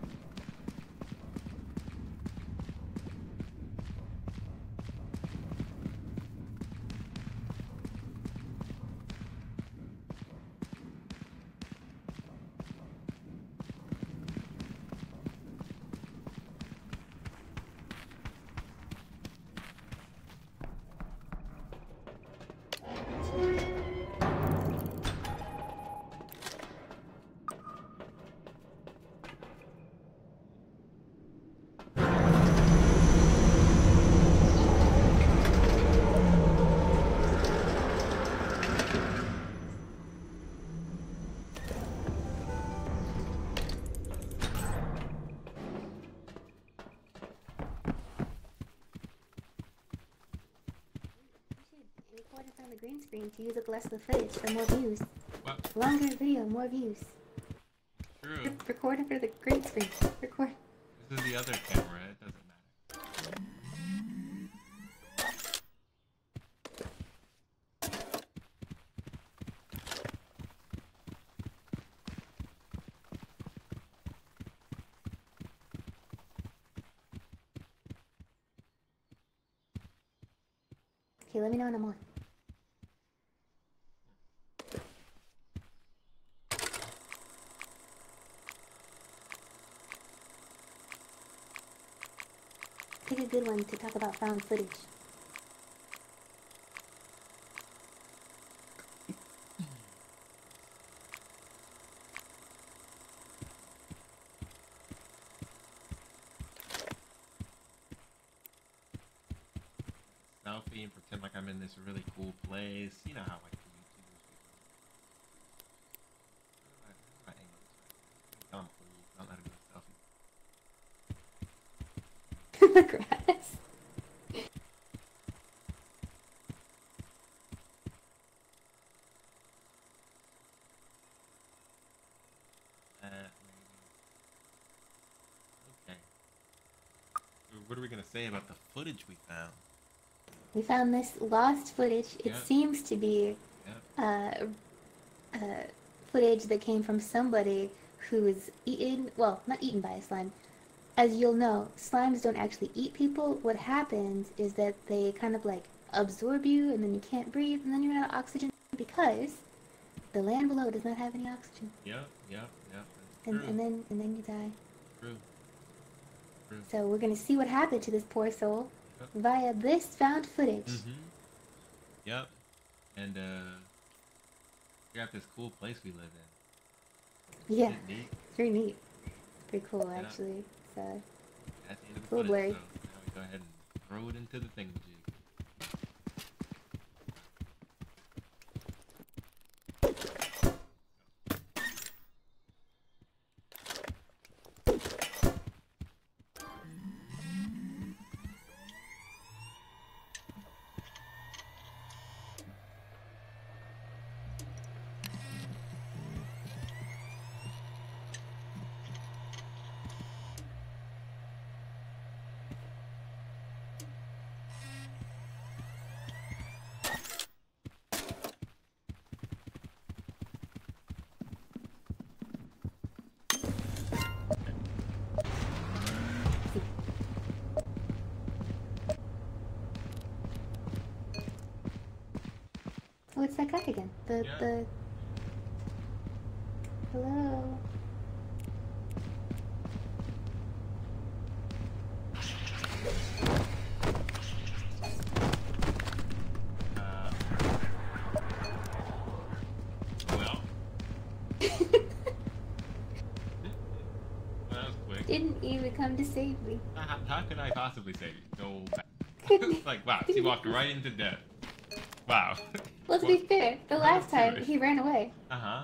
S1: Record in front of the green screen to use up less of the footage for more views.
S2: What?
S1: Longer video, more views.
S2: True.
S1: Record in front of the green screen. Record.
S2: This is the other camera. It doesn't matter.
S1: Okay, let me know when I'm on. Pick a good one to talk about found footage.
S2: Selfie and pretend like I'm in this really cool place. You know how like the YouTubers do. How do I angle this right? I'm old. I don't know how to do a selfie.
S1: The grass.
S2: What are we gonna say about the footage we found?
S1: We found this lost footage. It
S2: Yep.
S1: seems to be
S2: Yep.
S1: footage that came from somebody who was eaten, well, not eaten by a slime. As you'll know, slimes don't actually eat people. What happens is that they kind of like absorb you and then you can't breathe and then you run out of oxygen because the land below does not have any oxygen.
S2: Yep. Yep. Yep.
S1: And,
S2: True.
S1: and then you die.
S2: True. True.
S1: So we're gonna see what happened to this poor soul
S2: Yep.
S1: via this found footage.
S2: Mm-hmm. Yep. And we got this cool place we live in.
S1: Yeah,
S2: Isn't it neat?
S1: it's very neat. Pretty cool
S2: Yeah.
S1: actually. So
S2: That's the end of the
S1: It's a little
S2: footage,
S1: blurry.
S2: so now we go ahead and throw it into the thingamajig.
S1: oh, it's that guy again. The
S2: Yeah.
S1: the hello.
S2: Uh, well. Well, that was quick.
S1: Didn't even come to save me.
S2: How could I possibly save you? Go back.
S1: Couldn't-
S2: Like, wow, she walked right into death. Wow.
S1: Let's be fair. The last time
S2: serious.
S1: he ran away.
S2: Uh-huh.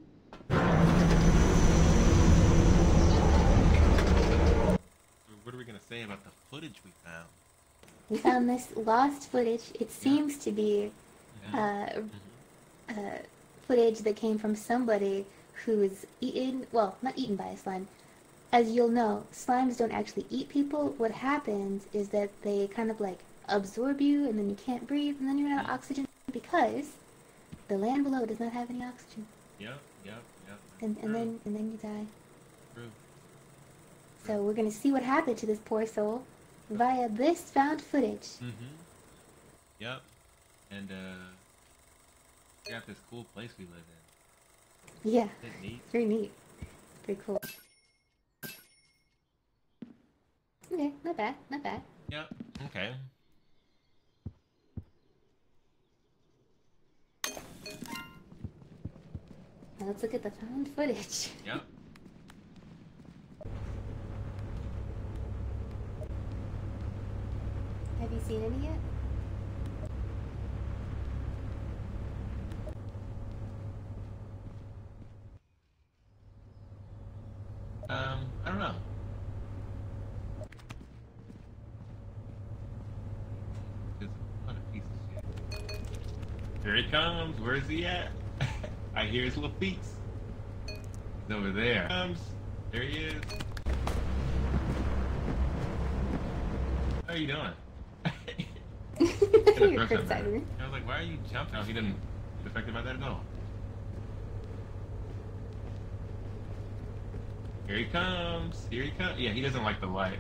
S2: What are we gonna say about the footage we found?
S1: We found this lost footage. It seems to be
S2: Yeah.
S1: footage that came from somebody who was eaten, well, not eaten by a slime. As you'll know, slimes don't actually eat people. What happens is that they kind of like absorb you and then you can't breathe and then you run out of oxygen because the land below does not have any oxygen.
S2: Yep. Yep. Yep.
S1: And
S2: True.
S1: then you die.
S2: True.
S1: So we're gonna see what happened to this poor soul via this found footage.
S2: Mm-hmm. Yep. And we got this cool place we live in.
S1: Yeah,
S2: Isn't it neat?
S1: very neat. Pretty cool. Okay, not bad, not bad.
S2: Yep. Okay.
S1: Now let's look at the found footage.
S2: Yep.
S1: Have you seen any yet?
S2: I don't know. Just what a piece of shit. Here he comes. Where's he at? I hear his little feet. He's over there. Comes. There he is. How are you doing?
S1: You're criticizing me.
S2: I was like, why are you jumping? No, he didn't get affected by that at all. Here he comes. Here he comes. Yeah, he doesn't like the light.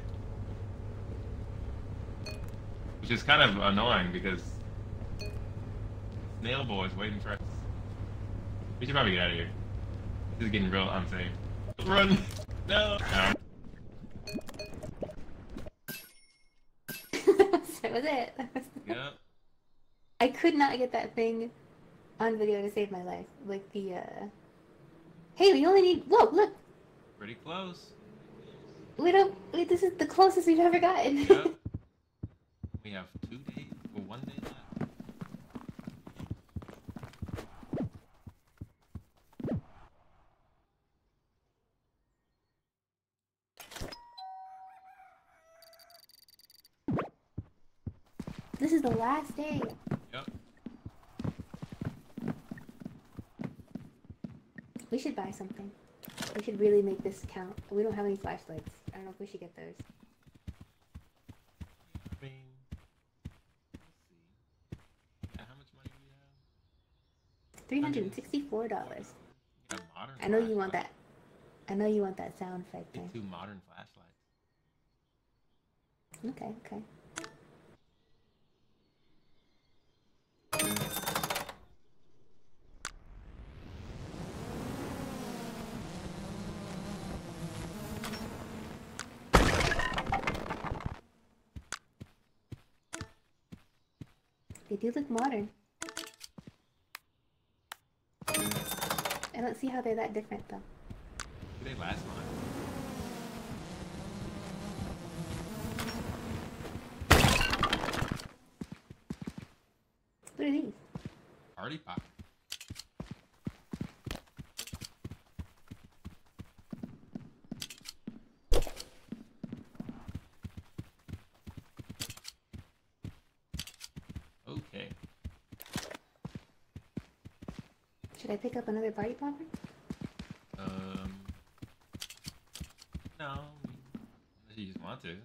S2: Which is kind of annoying because Snail Boy is waiting for us. We should probably get out of here. This is getting real unsafe. Run! No!
S1: That was it.
S2: Yep.
S1: I could not get that thing on video to save my life. Like the, Hey, we only need... Whoa, look!
S2: Pretty close.
S1: We don't... Wait, this is the closest we've ever gotten.
S2: Yep. We have 2 days, or 1 day left.
S1: This is the last day.
S2: Yep.
S1: We should buy something. We should really make this count. We don't have any flashlights. I don't know if we should get those. $364.
S2: Get a modern
S1: I know you want
S2: flashlight.
S1: that. I know you want that sound effect
S2: Get
S1: there.
S2: 2 modern flashlights.
S1: Okay, okay. They do look modern. I don't see how they're that different though.
S2: Do they last long?
S1: What are these?
S2: Party pop. Okay.
S1: Should I pick up another party popper?
S2: No. Unless you just want to.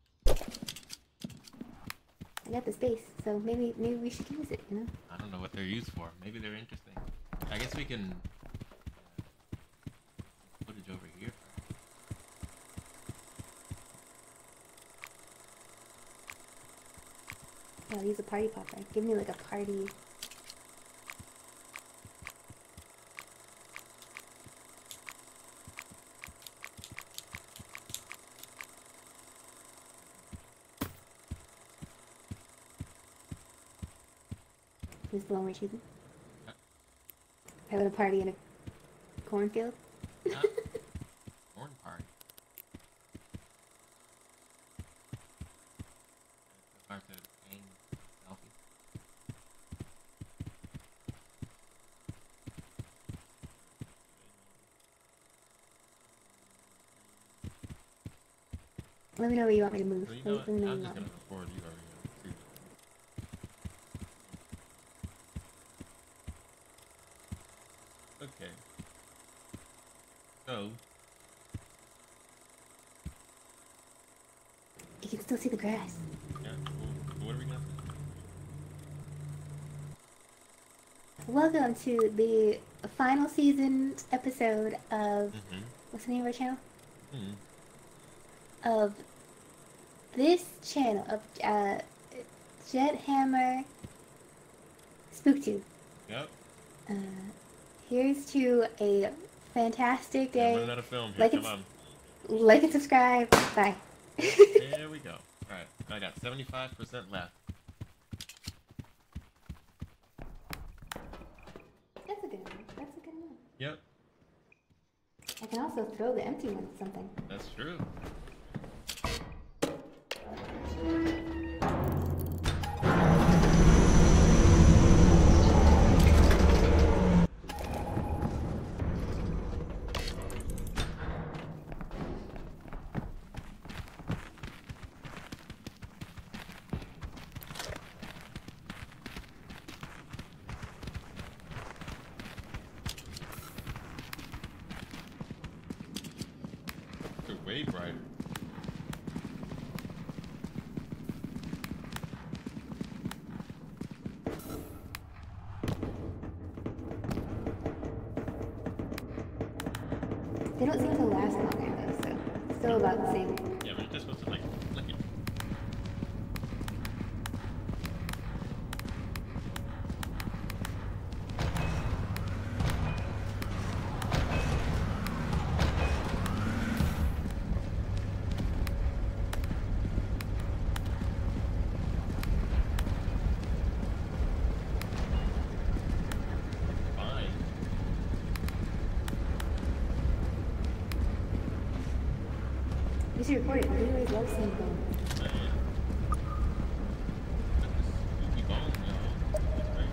S1: I got the space, so maybe we should use it, you know?
S2: I don't know what they're used for. Maybe they're interesting. I guess we can footage over here.
S1: Yeah, I'll use a party popper. Give me like a party. This is the one we're choosing. Having a party in a cornfield.
S2: Corn party. Hard to aim selfie.
S1: Let me know where you want me to move.
S2: Well, you know
S1: Let me know
S2: what? I'm
S1: where you
S2: just
S1: want
S2: gonna
S1: me.
S2: record you over here. Okay. So,
S1: You can still see the grass.
S2: yeah, what are we gonna do?
S1: Welcome to the final season episode of what's the name of our channel? Of this channel of Jet Hammer SpookTube.
S2: Yep.
S1: Here's to a fantastic
S2: Yeah,
S1: day.
S2: running out of film here.
S1: Like
S2: Come
S1: and,
S2: on.
S1: like and subscribe. Bye.
S2: There we go. Alright, I got 75% left.
S1: That's a good one. That's a good one.
S2: Yep,
S1: I can also throw the empty one at something.
S2: that's true. They're way brighter.
S1: They don't seem to last longer though, so still about the same.
S2: Yeah, but you're just supposed to like flick it. Fine.
S1: You should record it. We always love seeing them.
S2: Spooky bones, y'all. Right?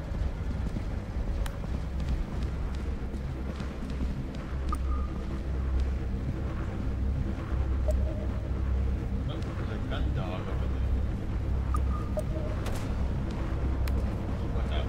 S2: Oh, there's a gun dog over there. Watch out.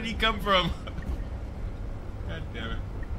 S2: he come from? God damn it.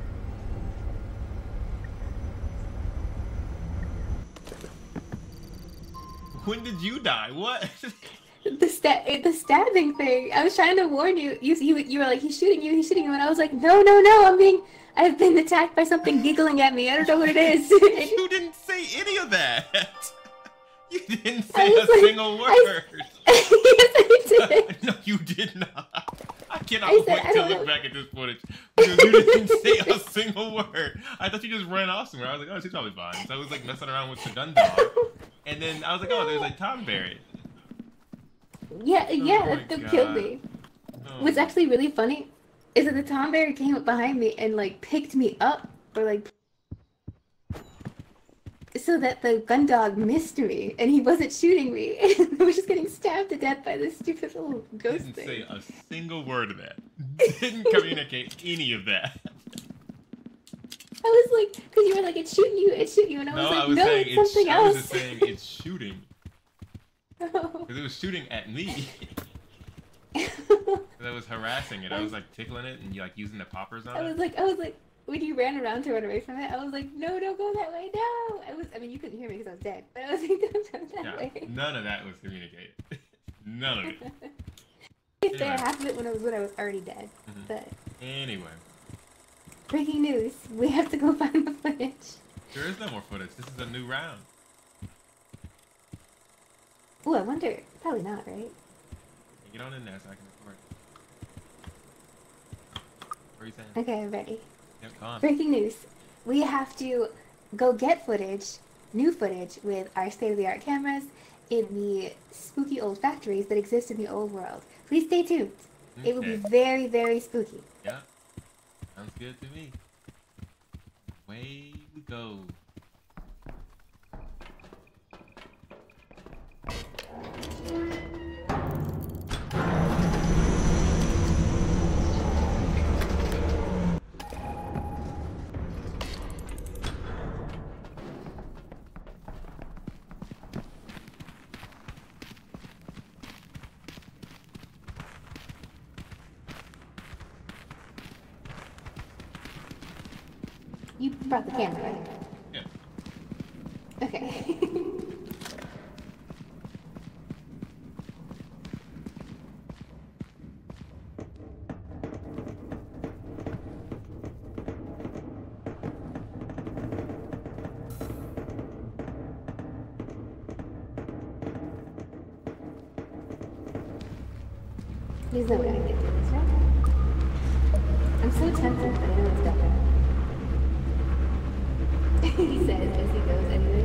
S2: When did you die? What?
S1: The stabbing thing. I was trying to warn you. You were like, he's shooting you, and I was like, no, I've been attacked by something giggling at me. I don't know what it is.
S2: You didn't say any of that. You didn't say a single word.
S1: Yes, I did.
S2: No, you did not. I cannot wait to look back at this footage because you didn't say a single word. I thought you just ran off somewhere. I was like, oh, she's probably fine. So I was like messing around with the gun dog, and then I was like, oh, there's like Tom Berry.
S1: Yeah, that killed me.
S2: Oh.
S1: What's actually really funny is that the Tom Berry came up behind me and like picked me up, or like, so that the gun dog missed me and he wasn't shooting me. And I was just getting stabbed to death by this stupid little ghost thing.
S2: Didn't say a single word of that. Didn't communicate any of that.
S1: I was like, because you were like, it's shooting you, and I was like, no, it's something else.
S2: I was just saying it's shooting. Because it was shooting at me. Because I was harassing it. I was like tickling it and like using the poppers on it.
S1: I was like, when you ran around to run away from it, I was like, no, don't go that way, no. I mean, you couldn't hear me because I was dead, but I was like, don't go that way.
S2: None of that was communicated. None of it.
S1: Anyway. There, half of it when I was already dead. Mm-hmm. But
S2: anyway.
S1: Breaking news: we have to go find the footage.
S2: There is no more footage. This is a new round.
S1: Oh, I wonder. Probably not, right?
S2: Get on in there so I can record. What are you saying?
S1: Okay, I'm ready.
S2: Yep, come on.
S1: Breaking news: we have to go get new footage with our state-of-the-art cameras in the spooky old factories that exist in the old world. Please stay tuned. Okay. It will be very, very spooky.
S2: Yeah. Sounds good to me. Away we go.
S1: You brought the camera, right?
S2: Yeah.
S1: Okay. There's no way I can get through this, right? I'm so tempted, but I know it's better. He says as he goes anyway.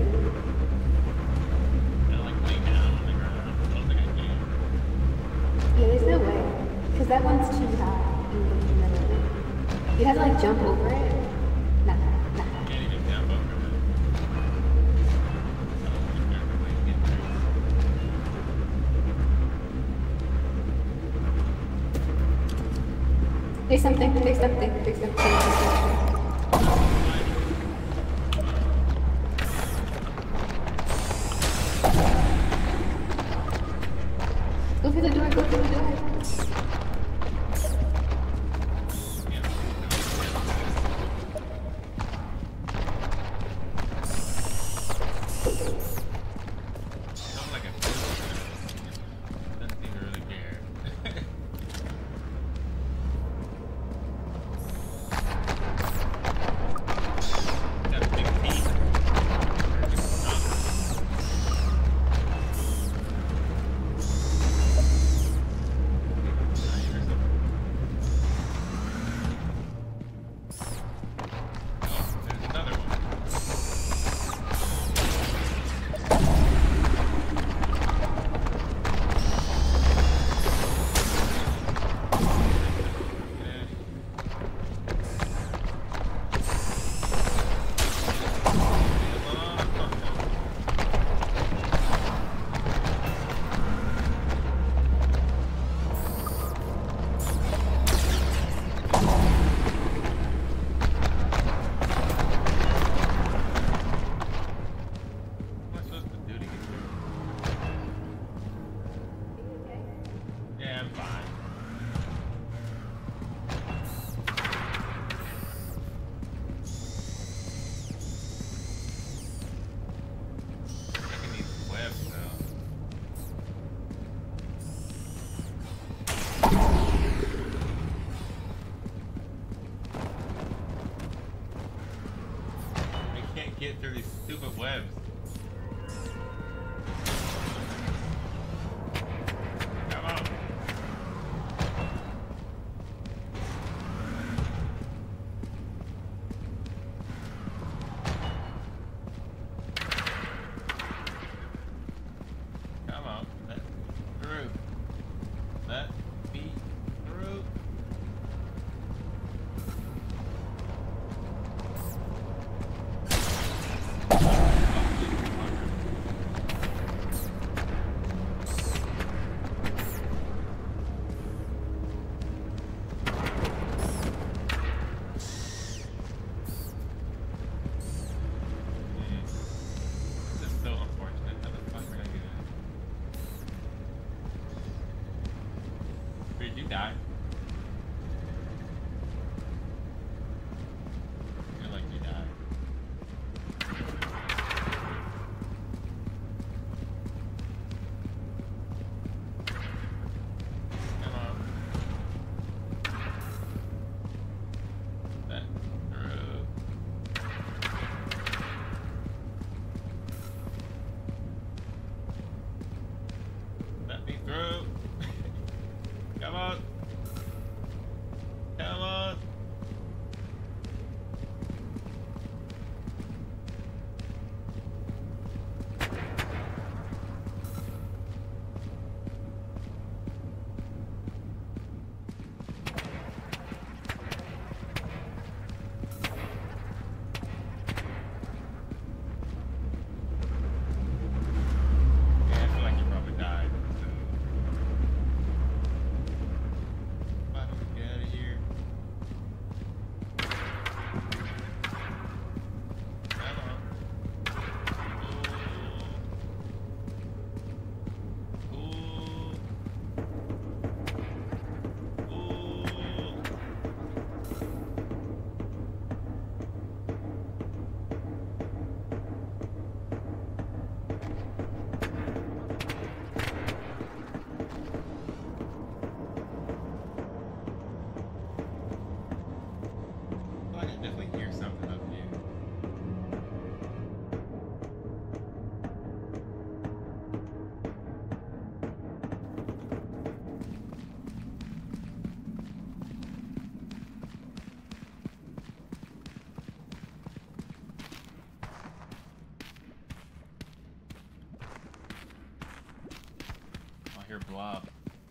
S2: I like laying down on the ground. I don't think I can.
S1: Yeah, there's no way. Because that one's too high in the middle of it. You have to like jump over it. Nah.
S2: You can't even jump over it.
S1: There's something. Go through the door.
S2: Sounds like a doesn't seem to really care. Got big teeth. Did you die? I feel like you died. Come on. That through. Let me through. Come on. Come on. Yeah, I feel like you probably died. So. Why don't we get out of here? Come on. Ooh. Ooh. Ooh. Oh, I can definitely hear something up here. I hear blob.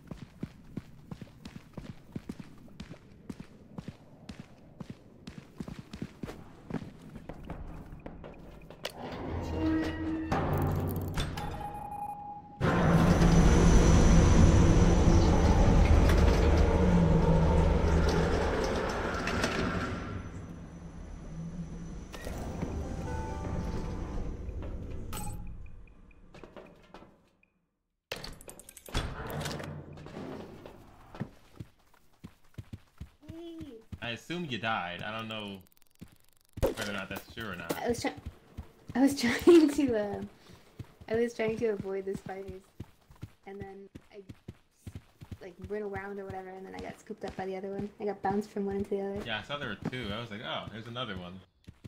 S1: Hey.
S2: I assume you died. I don't know whether or not that's true or not.
S1: I was trying to avoid the spiders, and then I like went around or whatever, and then I got scooped up by the other one. I got bounced from one into the other.
S2: Yeah, I saw there were two. I was like, oh, there's another one.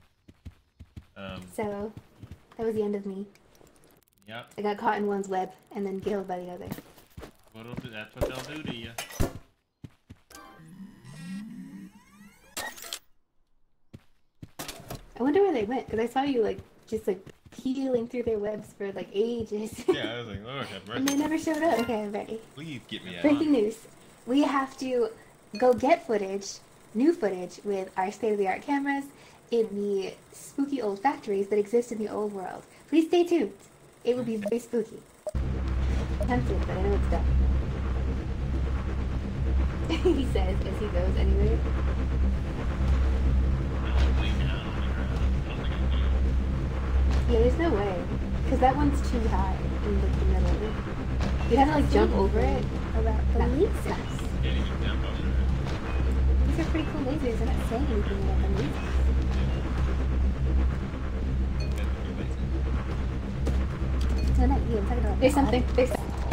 S1: So that was the end of me.
S2: Yep.
S1: I got caught in one's web and then killed by the other.
S2: That's what they'll do to you.
S1: I wonder where they went, because I saw you like just like peeling through their webs for like ages.
S2: Yeah, I was like, Lord have
S1: And they
S2: mercy.
S1: never showed up. Okay, I'm ready.
S2: Please get me out.
S1: Breaking news. We have to go get footage, new footage, with our state-of-the-art cameras in the spooky old factories that exist in the old world. Please stay tuned. It will be very spooky. I'm tempted, but I know it's done. He says as he goes anyway. Yeah, there's no way. Because that one's too high in like, the middle of it. You'd have to like jump over it.
S3: About the
S1: Nice.
S3: lasers.
S2: Can't even jump over it.
S1: These are pretty cool lasers. They're not saying anything about them lasers. No, not you. I'm talking about there's something. There's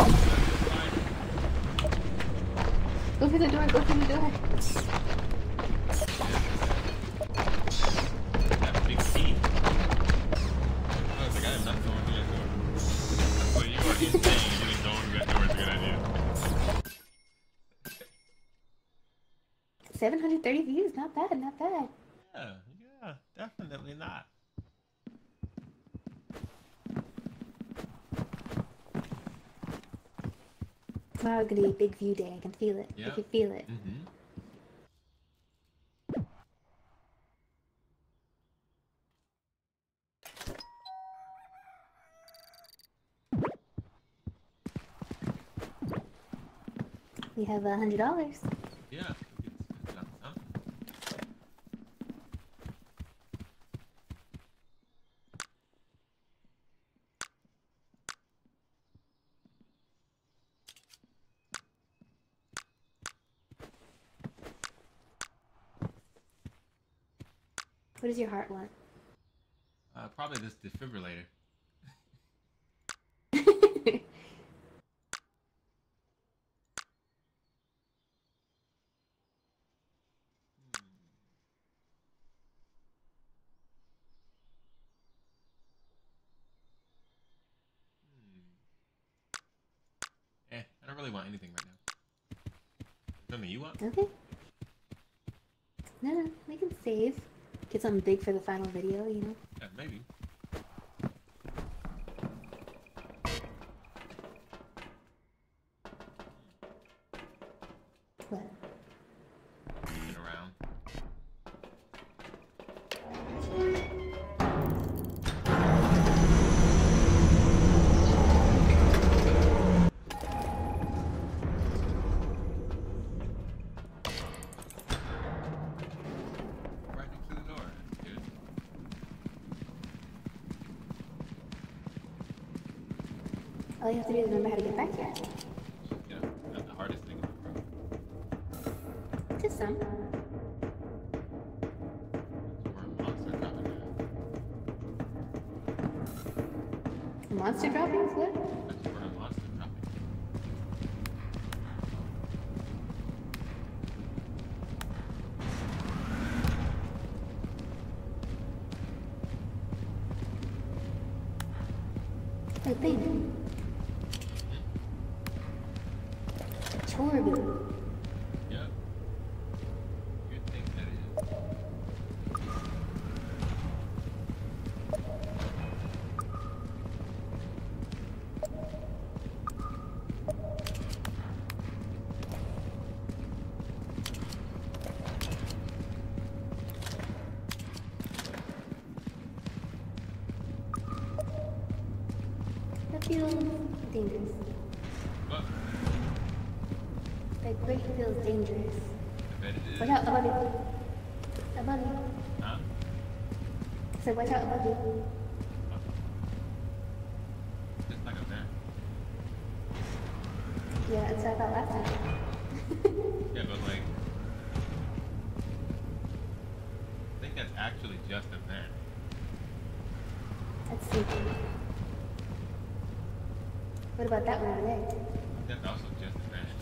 S1: Go through the door. Go through the door.
S2: That big key. I was like, I am not going through that door. Well, you are insane. You think going through that door is a good idea.
S1: 730 views. Not bad. Not bad.
S2: Yeah, definitely not.
S1: Tomorrow's gonna be a big view day. I can feel it. I
S2: Yep.
S1: can feel it.
S2: Mm-hmm.
S1: We have $100.
S2: Yeah. It's not something.
S1: What does your heart want?
S2: Probably this defibrillator. I don't really want anything right now. Something you want?
S1: Okay. No, we can save. Get something big for the final video, you know?
S2: Yeah, maybe.
S1: What?
S2: Been around. Right next to the door. That's good.
S1: All you have to do is remember how to get back here.
S2: Yeah, not the hardest thing in the world.
S1: Just some.
S2: We're a monster dropping now.
S1: Monster droppings? What?
S2: That's where a monster dropping.
S1: Oh, thing. Chorby.
S2: Yep. Good thing that is.
S1: That feels dangerous.
S2: But
S1: That grate feels dangerous.
S2: I bet it is.
S1: Watch out, above you. Above you.
S2: Huh?
S1: I said, watch out above you.
S2: Just like a vent.
S1: Yeah, that's what I thought last time.
S2: Yeah, but like, I think that's actually just a vent.
S1: Let's see. What about that one over there?
S2: That's also just a vent.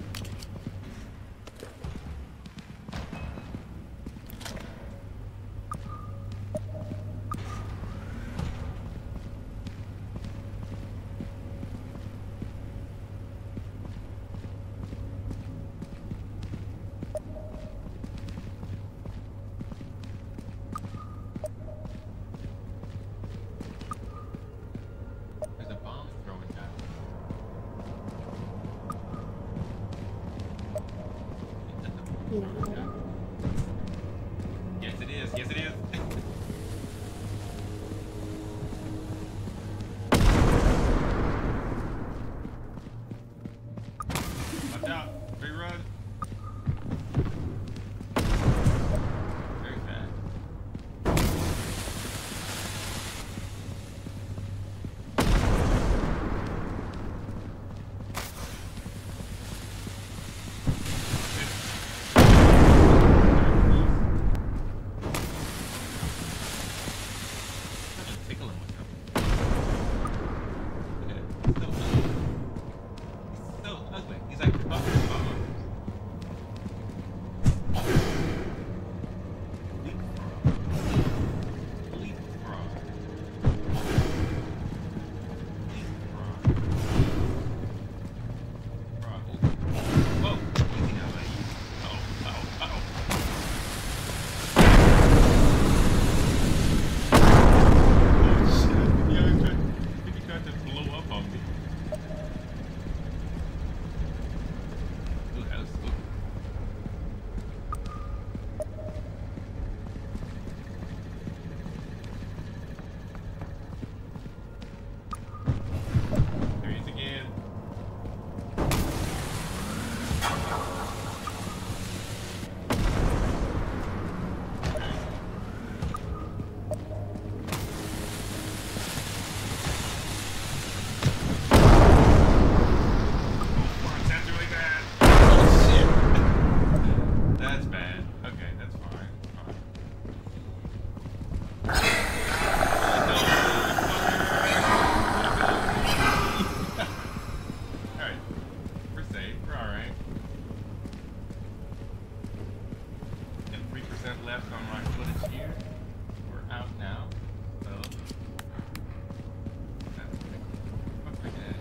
S2: There's a bomb throwing guy.
S1: You know.
S2: Yes, it is. Yes, it is. Watch out. Free run. Very fast. Tickle him with something. Look at it. So ugly. He's so ugly. He's like fucking safe. We're alright. Got 3% left on my footage here. We're out now. So what's my dad?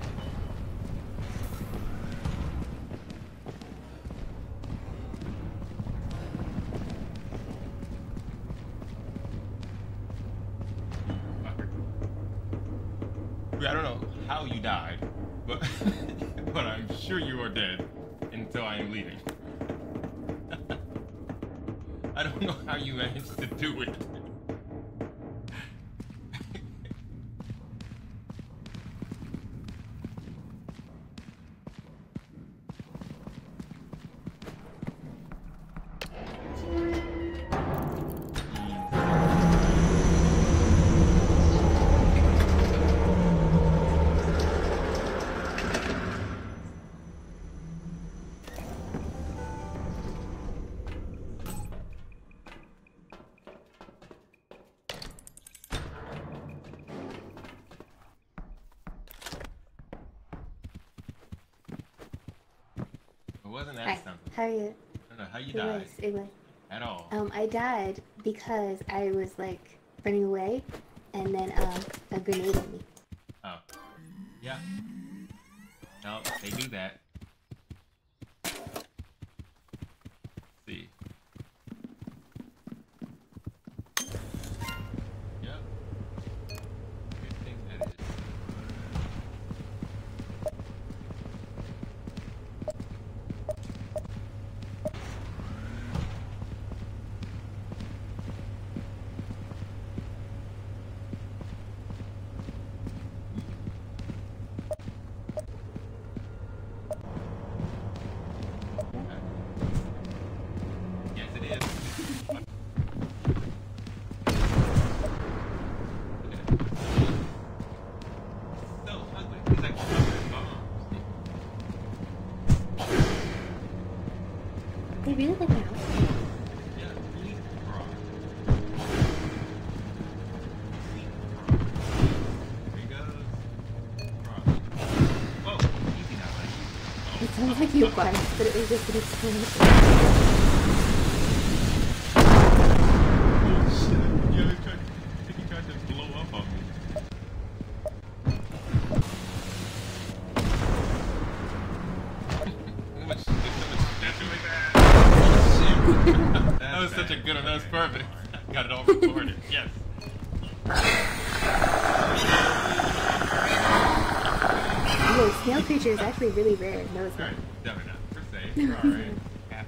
S2: I don't know how you died, but but I'm sure you are dead until I am leaving. I don't know how you managed to do it. It wasn't
S1: Hi,
S2: accidental.
S1: how are you?
S2: I don't know how you
S1: It
S2: died
S1: was, it was.
S2: at all.
S1: I died because I was like running away, and then a grenade hit me.
S2: Oh, yeah. No, they do that. Let's see. Yep. Good thing that is. Yes, it is. So ugly. He's like bombs.
S1: They really like my house.
S2: Yeah, really wrong. There he goes. Wrong. Whoa, easy now, buddy.
S1: It sounds like you barked, but it was just an explosion.
S2: Oh shit! Yeah, he tried to blow up on me. How much doing that? Oh shit! That was such a good one. That was perfect. Got it all recorded. Yes.
S1: Whoa, snail creature is actually really rare. No, it's not.
S2: Alright, definitely not. We're safe. We're alright. Yeah.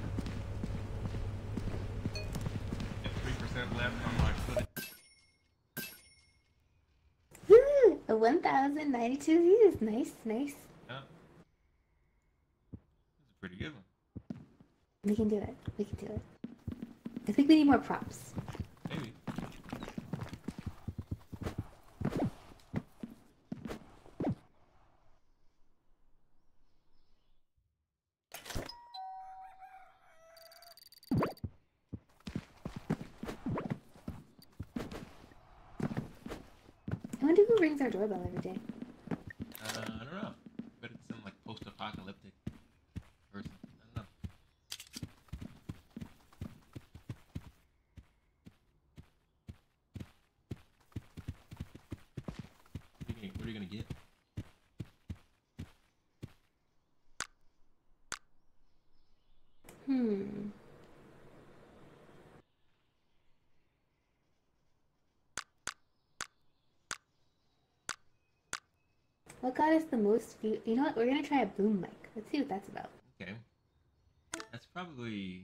S2: 3% left on my footage.
S1: Woo! 1,092 views. Nice, nice.
S2: Yeah. This is a pretty good one.
S1: We can do it. We can do it. I think we need more props.
S2: Maybe.
S1: I wonder who rings our doorbell every day.
S2: I don't know. But it's some like post-apocalyptic person. I don't know. What are you gonna get?
S1: What got us the most view? You know what? We're gonna try a boom mic. Let's see what that's about.
S2: Okay. That's probably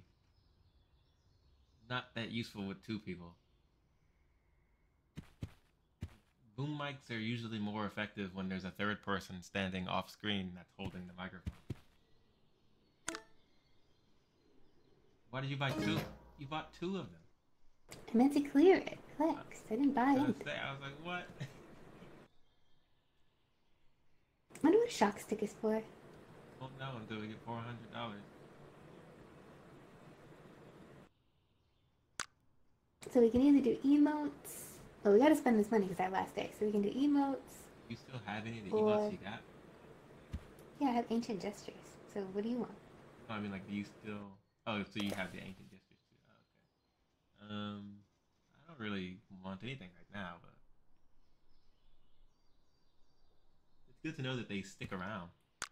S2: not that useful with two people. Boom mics are usually more effective when there's a third person standing off screen that's holding the microphone. Why did you buy two? You bought two of them.
S1: I meant to clear it. Flex. I didn't buy
S2: I was
S1: it.
S2: like, what?
S1: I wonder what shock stick is for.
S2: Won't know until we get $400.
S1: So we can either do emotes. Well, we gotta spend this money because our last day. So we can do emotes.
S2: You still have any of the
S1: Or-
S2: emotes you got?
S1: Yeah, I have ancient gestures. So what do you want?
S2: Oh, I mean, like, do you still? Oh, so you have the ancient gestures too. Oh, okay. I don't really want anything right now, but it's good to know that they stick around.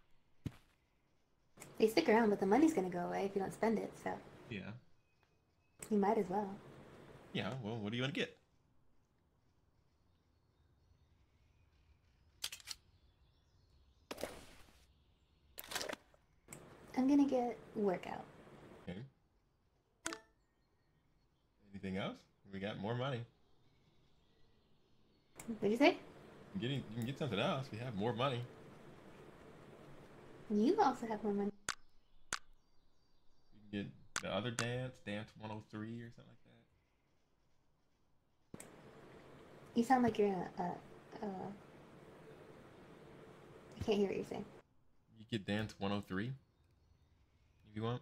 S1: They stick around, but the money's gonna go away if you don't spend it. So
S2: Yeah.
S1: you might as well.
S2: Yeah. Well, what do you want to get?
S1: I'm gonna get workout.
S2: Okay. Anything else? We got more money.
S1: What'd you say?
S2: You can get something else. We have more money.
S1: You also have more money.
S2: You can get the other Dance 103 or something like that.
S1: You sound like you're in I can't hear what you're saying.
S2: You get Dance 103 if you want.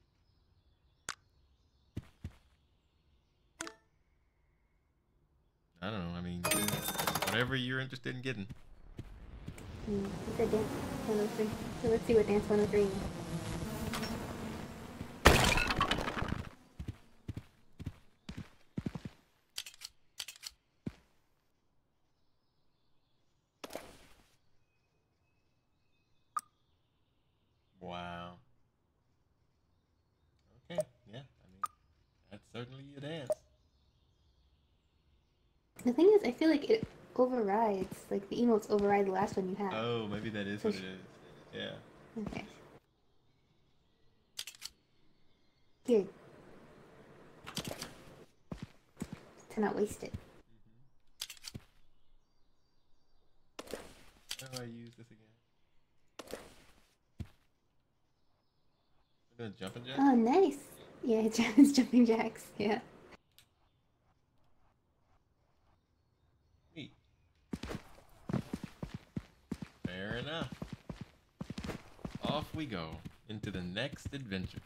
S2: I don't know. I mean, whatever you're interested in getting.
S1: You said dance 103. So let's see what dance 103 is.
S2: Wow. Okay. Yeah. I mean, that's certainly a dance.
S1: The thing is, I feel like it overrides, like the emotes override the last one you had.
S2: Oh, maybe that is
S1: So
S2: what it is. Yeah.
S1: okay. Here. To not waste it.
S2: How do I use this again? We're gonna jumping jack?
S1: Oh, nice. Yeah, it's jumping jacks. Yeah.
S2: Neat. Fair enough. Off we go into the next adventure.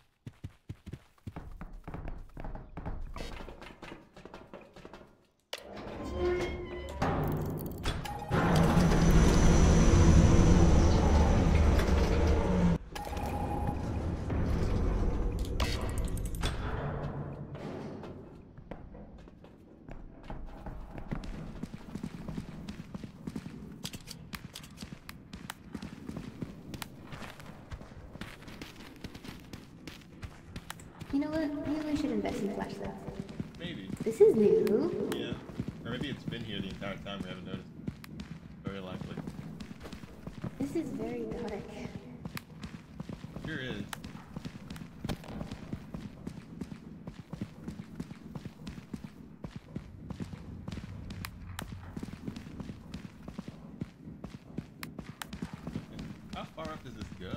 S1: You know what? Maybe we should invest in flashlights.
S2: Maybe.
S1: This is new.
S2: Yeah. Or maybe it's been here the entire time we haven't noticed. Very likely.
S1: This is very dark.
S2: Sure is. How far up does this go?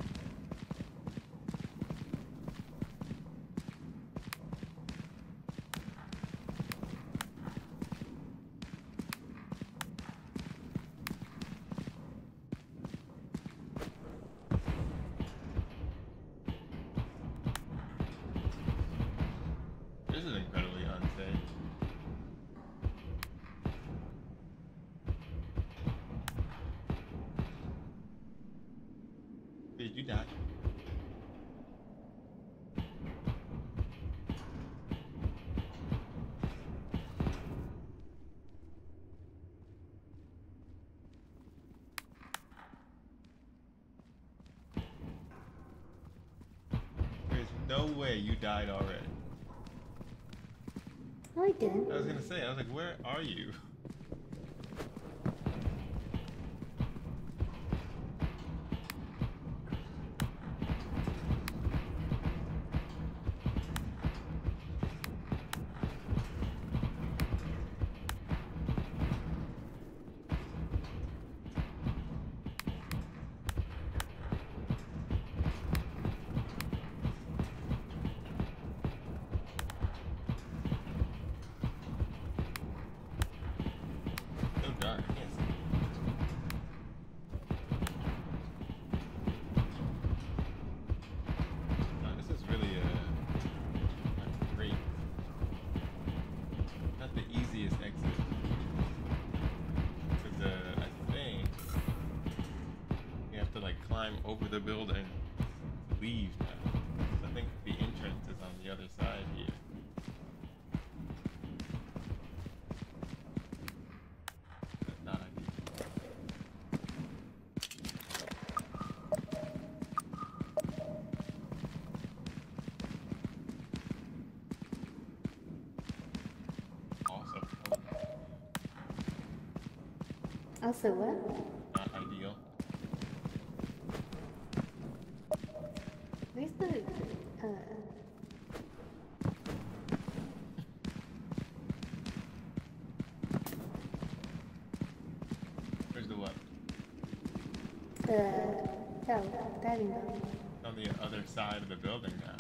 S2: This is incredibly unsafe. Did you die? There's no way you died already.
S1: No, I didn't.
S2: I was gonna say, I was like, where are you? over the building to leave now. I think the entrance is on the other side here. That's not ideal.
S1: Also what?
S2: Not ideal.
S1: Where's the,
S2: Where's the what?
S1: diving board.
S2: On the other side of the building now.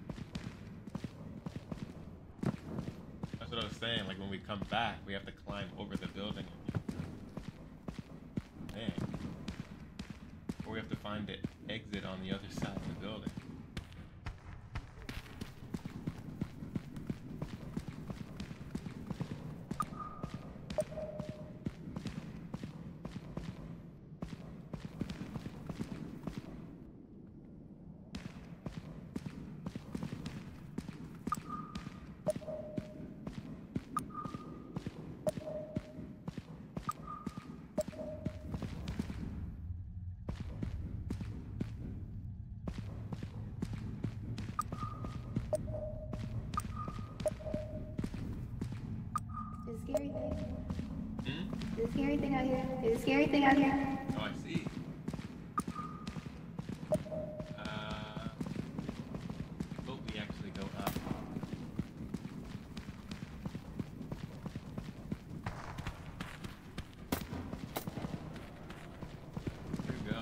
S2: That's what I was saying, like when we come back, we have to climb over the building again. Dang. Or we have to find the exit on the other side of the building.
S1: Scary thing. There's a scary thing out here. There's a scary thing out here.
S2: Oh, I see. Hope we actually go up. Here we go.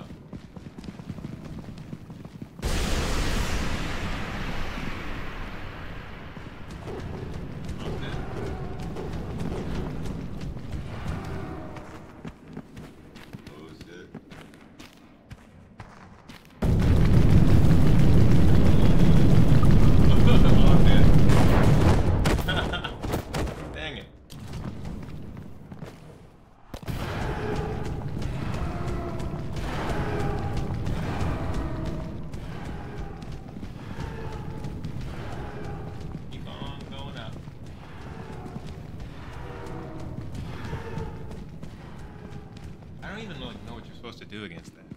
S2: I don't even know what you're supposed to do against that.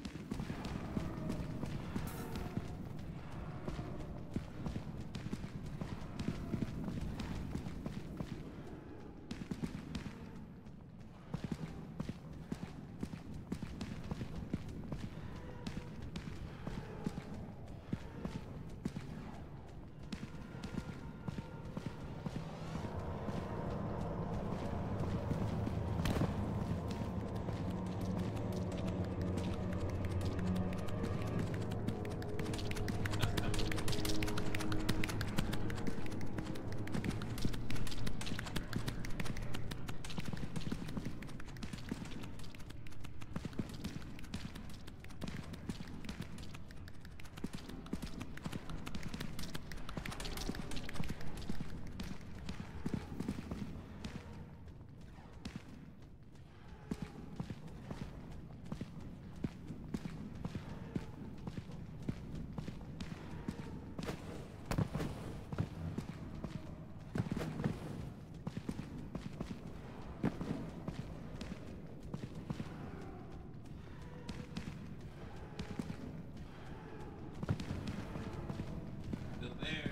S2: Still there.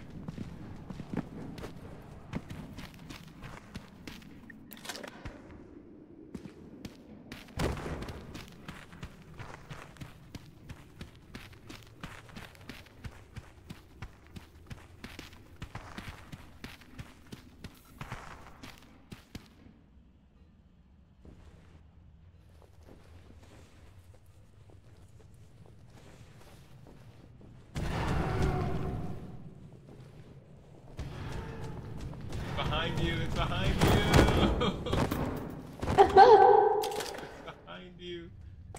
S2: Behind you, it's behind you! It's behind you.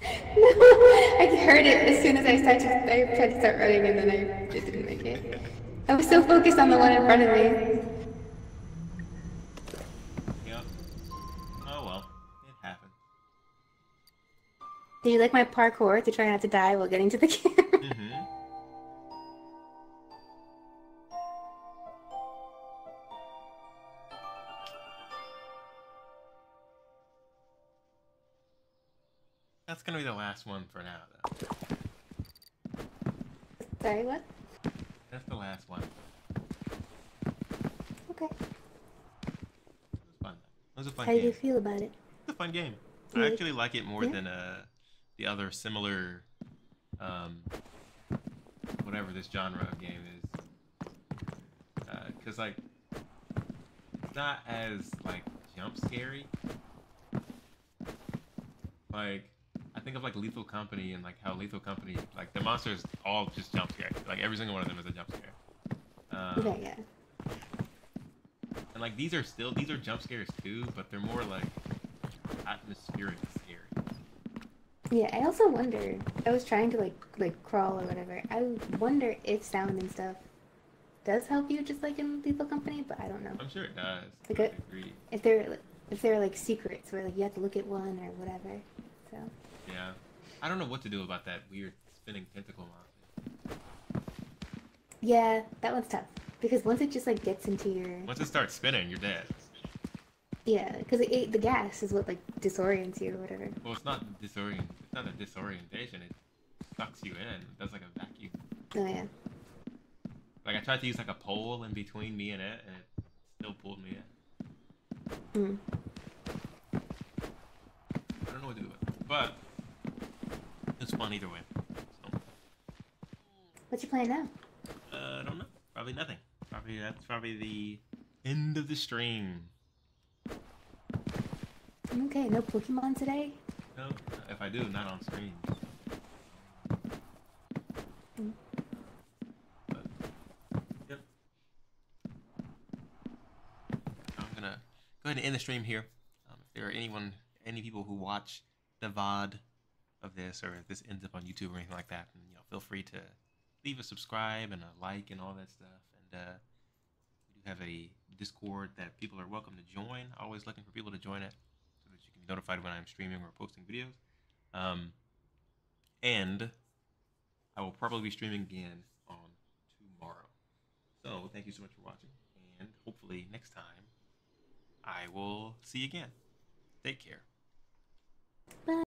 S1: I heard it as soon as I tried to start running and then I just didn't make it. I was so focused on the one in front of me.
S2: Yep. Oh well, it happened.
S1: Did you like my parkour to try not to die while getting to the camera?
S2: Mm-hmm. That's gonna be the last one for now, though.
S1: Sorry, what?
S2: That's the last one.
S1: Okay.
S2: It was fun. It was a fun
S1: How do
S2: game.
S1: you feel about it?
S2: It's a fun game.
S1: You
S2: I
S1: like-
S2: actually like it more
S1: yeah?
S2: than the other similar um whatever this genre of game is. Cause like it's not as like jump scary. Like I think of like Lethal Company and like how Lethal Company like the monsters all just jump scare. Like every single one of them is a jump scare.
S1: Okay, yeah.
S2: And like these are jump scares too, but they're more like atmospheric scary.
S1: Yeah, I also wonder. I was trying to like crawl or whatever. I wonder if sound and stuff does help you, just like in Lethal Company, but I don't know.
S2: I'm sure it does.
S1: Like
S2: I agree.
S1: if they're like secrets where like you have to look at one or whatever. So
S2: Yeah. I don't know what to do about that weird spinning tentacle monster.
S1: yeah, that one's tough because once it just like gets into your
S2: Once it starts spinning, you're dead.
S1: yeah, because the gas is what like disorients you or whatever.
S2: Well, it's not It's not a disorientation. It sucks you in. It does like a vacuum.
S1: Oh yeah.
S2: Like I tried to use like a pole in between me and it still pulled me in.
S1: Mm.
S2: I don't know what to do with it, but it's fun either way. So,
S1: What's your plan now?
S2: I don't know. Probably nothing. That's probably the end of the stream.
S1: Okay, no Pokemon today?
S2: No, if I do, not on stream.
S1: Mm.
S2: But, yep. I'm gonna go ahead and end the stream here. If there are any people who watch the VOD of this, or if this ends up on YouTube or anything like that, then, feel free to leave a subscribe and a like and all that stuff. And we do have a Discord that people are welcome to join. Always looking for people to join it so that you can be notified when I'm streaming or posting videos. And I will probably be streaming again on tomorrow. So thank you so much for watching, and hopefully next time I will see you again. Take care.
S1: Bye.